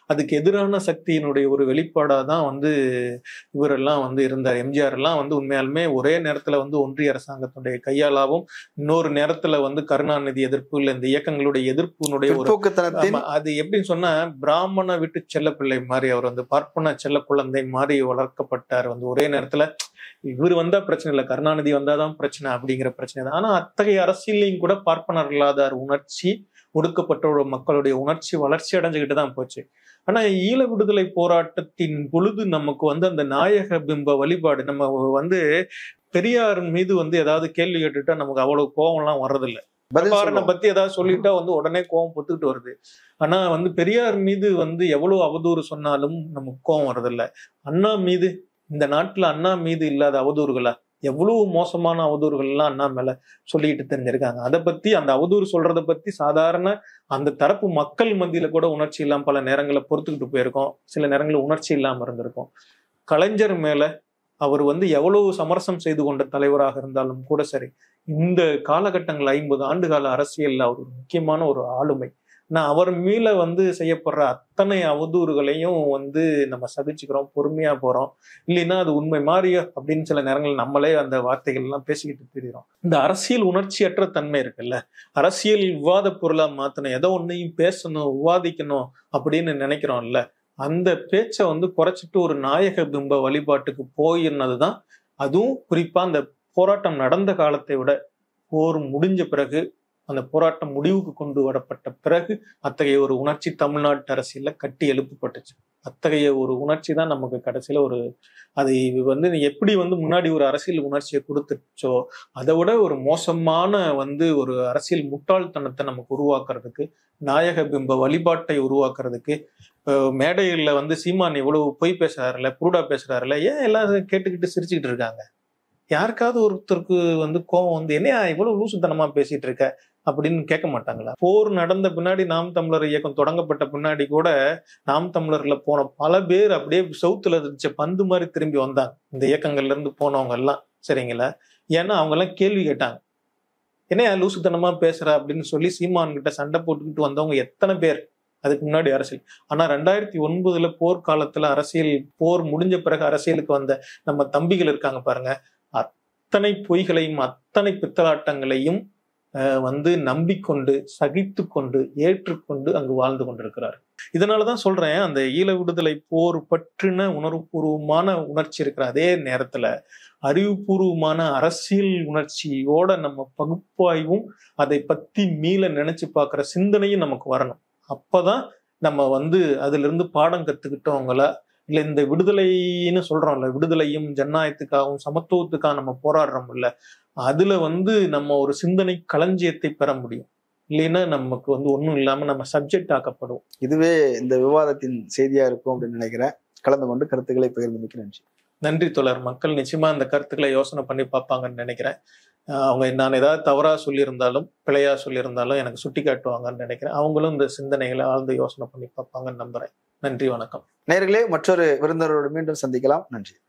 அதுக்கு எதிரான சக்தியினுடைய ஒரு வெளிப்பாடாக தான் வந்து இவரெல்லாம் வந்து இருந்தார். எம்ஜிஆர் எல்லாம் வந்து உண்மையாலுமே ஒரே நேரத்துல வந்து ஒன்றிய அரசாங்கத்துடைய கையாளாவும், இன்னொரு நேரத்துல வந்து கருணாநிதி எதிர்ப்பு இல்ல இந்த இயக்கங்களுடைய எதிர்ப்பினுடைய ஒரு பிற்போக்குத்தனத்தின் அது எப்படின்னு சொன்னா பிராமண வீட்டு செல்ல பிள்ளை மாதிரி அவர் வந்து பார்ப்பன செல்ல குழந்தை மாதிரி வளர்க்கப்பட்டார். வந்து ஒரே நேரத்துல இவர் வந்தா பிரச்சனை இல்லை, கருணாநிதி வந்தாதான் பிரச்சனை அப்படிங்கிற பிரச்சனை தான். ஆனா அத்தகைய அரசியலையும் கூட பார்ப்பனர் இல்லாதார் உணர்ச்சி, ஒடுக்கப்பட்ட மக்களுடைய உணர்ச்சி வளர்ச்சி அடைஞ்சுக்கிட்டு தான் போச்சு. ஆனா ஈழ விடுதலை போராட்டத்தின் பொழுது நமக்கு வந்து அந்த நாயக பிம்ப வழிபாடு, நம்ம வந்து பெரியார் மீது வந்து ஏதாவது கேள்வி கேட்டுட்டா நமக்கு அவ்வளவு கோபம் எல்லாம் வர்றதில்லை. பிரபாகரனை பத்தி ஏதாவது சொல்லிட்டா வந்து உடனே கோபம் பொத்துக்கிட்டு வருது. ஆனா வந்து பெரியார் மீது வந்து எவ்வளவு அவதூறு சொன்னாலும் நமக்கு கோபம் வர்றதில்லை. அண்ணா மீது, இந்த நாட்டுல அண்ணா மீது இல்லாத அவதூறுகளா? எவ்வளவு மோசமான அவதூறுகள் எல்லாம் அண்ணா மேல சொல்லிட்டு தெரிஞ்சிருக்காங்க. அதை பத்தி, அந்த அவதூறு சொல்றதை பத்தி சாதாரண அந்த தரப்பு மக்கள் மத்தியில கூட உணர்ச்சி இல்லாம பல நேரங்களை பொறுத்துக்கிட்டு போயிருக்கோம். சில நேரங்களில் உணர்ச்சி இல்லாம இருந்திருக்கும். கலைஞர் மேல அவர் வந்து எவ்வளவு சமரசம் செய்து கொண்ட தலைவராக இருந்தாலும் கூட சரி, இந்த காலகட்டங்கள் ஐம்பது ஆண்டு கால அரசியல்ல அவர் ஒரு முக்கியமான ஒரு ஆளுமை. நான் அவர் மேல வந்து செய்யப்படுற அத்தனை அவதூறுகளையும் வந்து நம்ம சகிச்சுக்கிறோம், பொறுமையா போறோம். இல்லைன்னா அது உண்மை மாறிய அப்படின்னு சில நேரங்கள் நம்மளே அந்த வார்த்தைகள் எல்லாம் பேசிக்கிட்டு தெரிகிறோம். இந்த அரசியல் உணர்ச்சியற்ற தன்மை இருக்குல்ல, அரசியல் விவாத பொருளா மாத்தணும், ஏதோ ஒன்னையும் பேசணும், விவாதிக்கணும் அப்படின்னு நினைக்கிறோம்ல, அந்த பேச்சை வந்து குறைச்சிட்டு ஒரு நாயக பிம்ப வழிபாட்டுக்கு போயிருந்ததுதான். அதுவும் குறிப்பா அந்த போராட்டம் நடந்த காலத்தை விட போர் முடிஞ்ச பிறகு, அந்த போராட்டம் முடிவுக்கு கொண்டு வரப்பட்ட பிறகு அத்தகைய ஒரு உணர்ச்சி தமிழ்நாட்டு அரசியல்ல கட்டி எழுப்பப்பட்டுச்சு. அத்தகைய ஒரு உணர்ச்சி தான் நமக்கு கடைசியில ஒரு, அது வந்து எப்படி வந்து முன்னாடி ஒரு அரசியல் உணர்ச்சியை கொடுத்துச்சோ அதை விட ஒரு மோசமான வந்து ஒரு அரசியல் முட்டாள்தனத்தை நமக்கு உருவாக்குறதுக்கு, நாயக பிம்ப வழிபாட்டை உருவாக்குறதுக்கு, மேடைகள்ல வந்து சீமான் எவ்வளவு பொய் பேசுறாருல, புருடா பேசுறாருல, ஏன் எல்லாரும் கேட்டுக்கிட்டு சிரிச்சுக்கிட்டு இருக்காங்க? யாருக்காவது ஒருத்தருக்கு வந்து கோபம் வந்து என்னையா இவ்வளவு லூசுத்தனமா பேசிட்டு இருக்க அப்படின்னு கேட்க மாட்டாங்களா? போர் நடந்த பின்னாடி, நாம் தமிழர் இயக்கம் தொடங்கப்பட்ட பின்னாடி கூட நாம் தமிழர்ல போன பல பேர் அப்படியே சவுத்துல இருந்துச்ச பந்து மாதிரி திரும்பி வந்தாங்க. இந்த இயக்கங்கள்ல இருந்து போனவங்க எல்லாம், சரிங்களா? ஏன்னா அவங்க எல்லாம் கேள்வி கேட்டாங்க, என்னையா லூசுத்தனமா பேசுற அப்படின்னு சொல்லி சீமான் கிட்ட சண்டை போட்டுக்கிட்டு வந்தவங்க எத்தனை பேர் அதுக்கு முன்னாடி அரசியல். ஆனா ரெண்டாயிரத்தி ஒன்பதுல போர்க்காலத்துல அரசியல், போர் முடிஞ்ச பிறகு அரசியலுக்கு வந்த நம்ம தம்பிகள் இருக்காங்க பாருங்க, அத்தனை பொய்களையும் அத்தனை பித்தலாட்டங்களையும் வந்து நம்பிக்கொண்டு சகித்து கொண்டு ஏற்றுக்கொண்டு அங்கு வாழ்ந்து கொண்டிருக்கிறார். இதனாலதான் சொல்றேன், அந்த ஈழ விடுதலை போர் பற்றின உணர்வுபூர்வமான உணர்ச்சி இருக்கிற அதே நேரத்துல அறிவுபூர்வமான அரசியல் உணர்ச்சியோட நம்ம பகுப்பாய்வும் அதை பத்தி மீள நினைச்சு பார்க்கிற சிந்தனையும் நமக்கு வரணும். அப்பதான் நம்ம வந்து அதுல இருந்து பாடம் கத்துக்கிட்டவங்கள, இல்ல இந்த விடுதலைன்னு சொல்றோம்ல, விடுதலையும் ஜனநாயகத்துக்காகவும் சமத்துவத்துக்காக நம்ம போராடுறோம் இல்ல, அதுல வந்து நம்ம ஒரு சிந்தனை களஞ்சியத்தை பெற முடியும். இல்லைன்னா நமக்கு வந்து ஒன்றும் இல்லாம நம்ம சப்ஜெக்ட் ஆக்கப்படுவோம். இதுவே இந்த விவாதத்தின் செய்தியா இருக்கும் அப்படின்னு நினைக்கிறேன். கலந்து கொண்டு கருத்துக்களை பகிர்ந்து மிக்க நன்றி. நன்றி தோழர். மக்கள் நிச்சயமா இந்த கருத்துக்களை யோசனை பண்ணி பார்ப்பாங்கன்னு நினைக்கிறேன். அவங்க நான் ஏதாவது தவறா சொல்லியிருந்தாலும் பிழையா சொல்லியிருந்தாலும் எனக்கு சுட்டி காட்டுவாங்கன்னு நினைக்கிறேன். அவங்களும் இந்த சிந்தனைகளை ஆழ்ந்து யோசனை பண்ணி பார்ப்பாங்கன்னு நம்புறேன். நன்றி, வணக்கம். நேயர்களே, மற்றொரு விருந்தினரோடு மீண்டும் சந்திக்கலாம். நன்றி.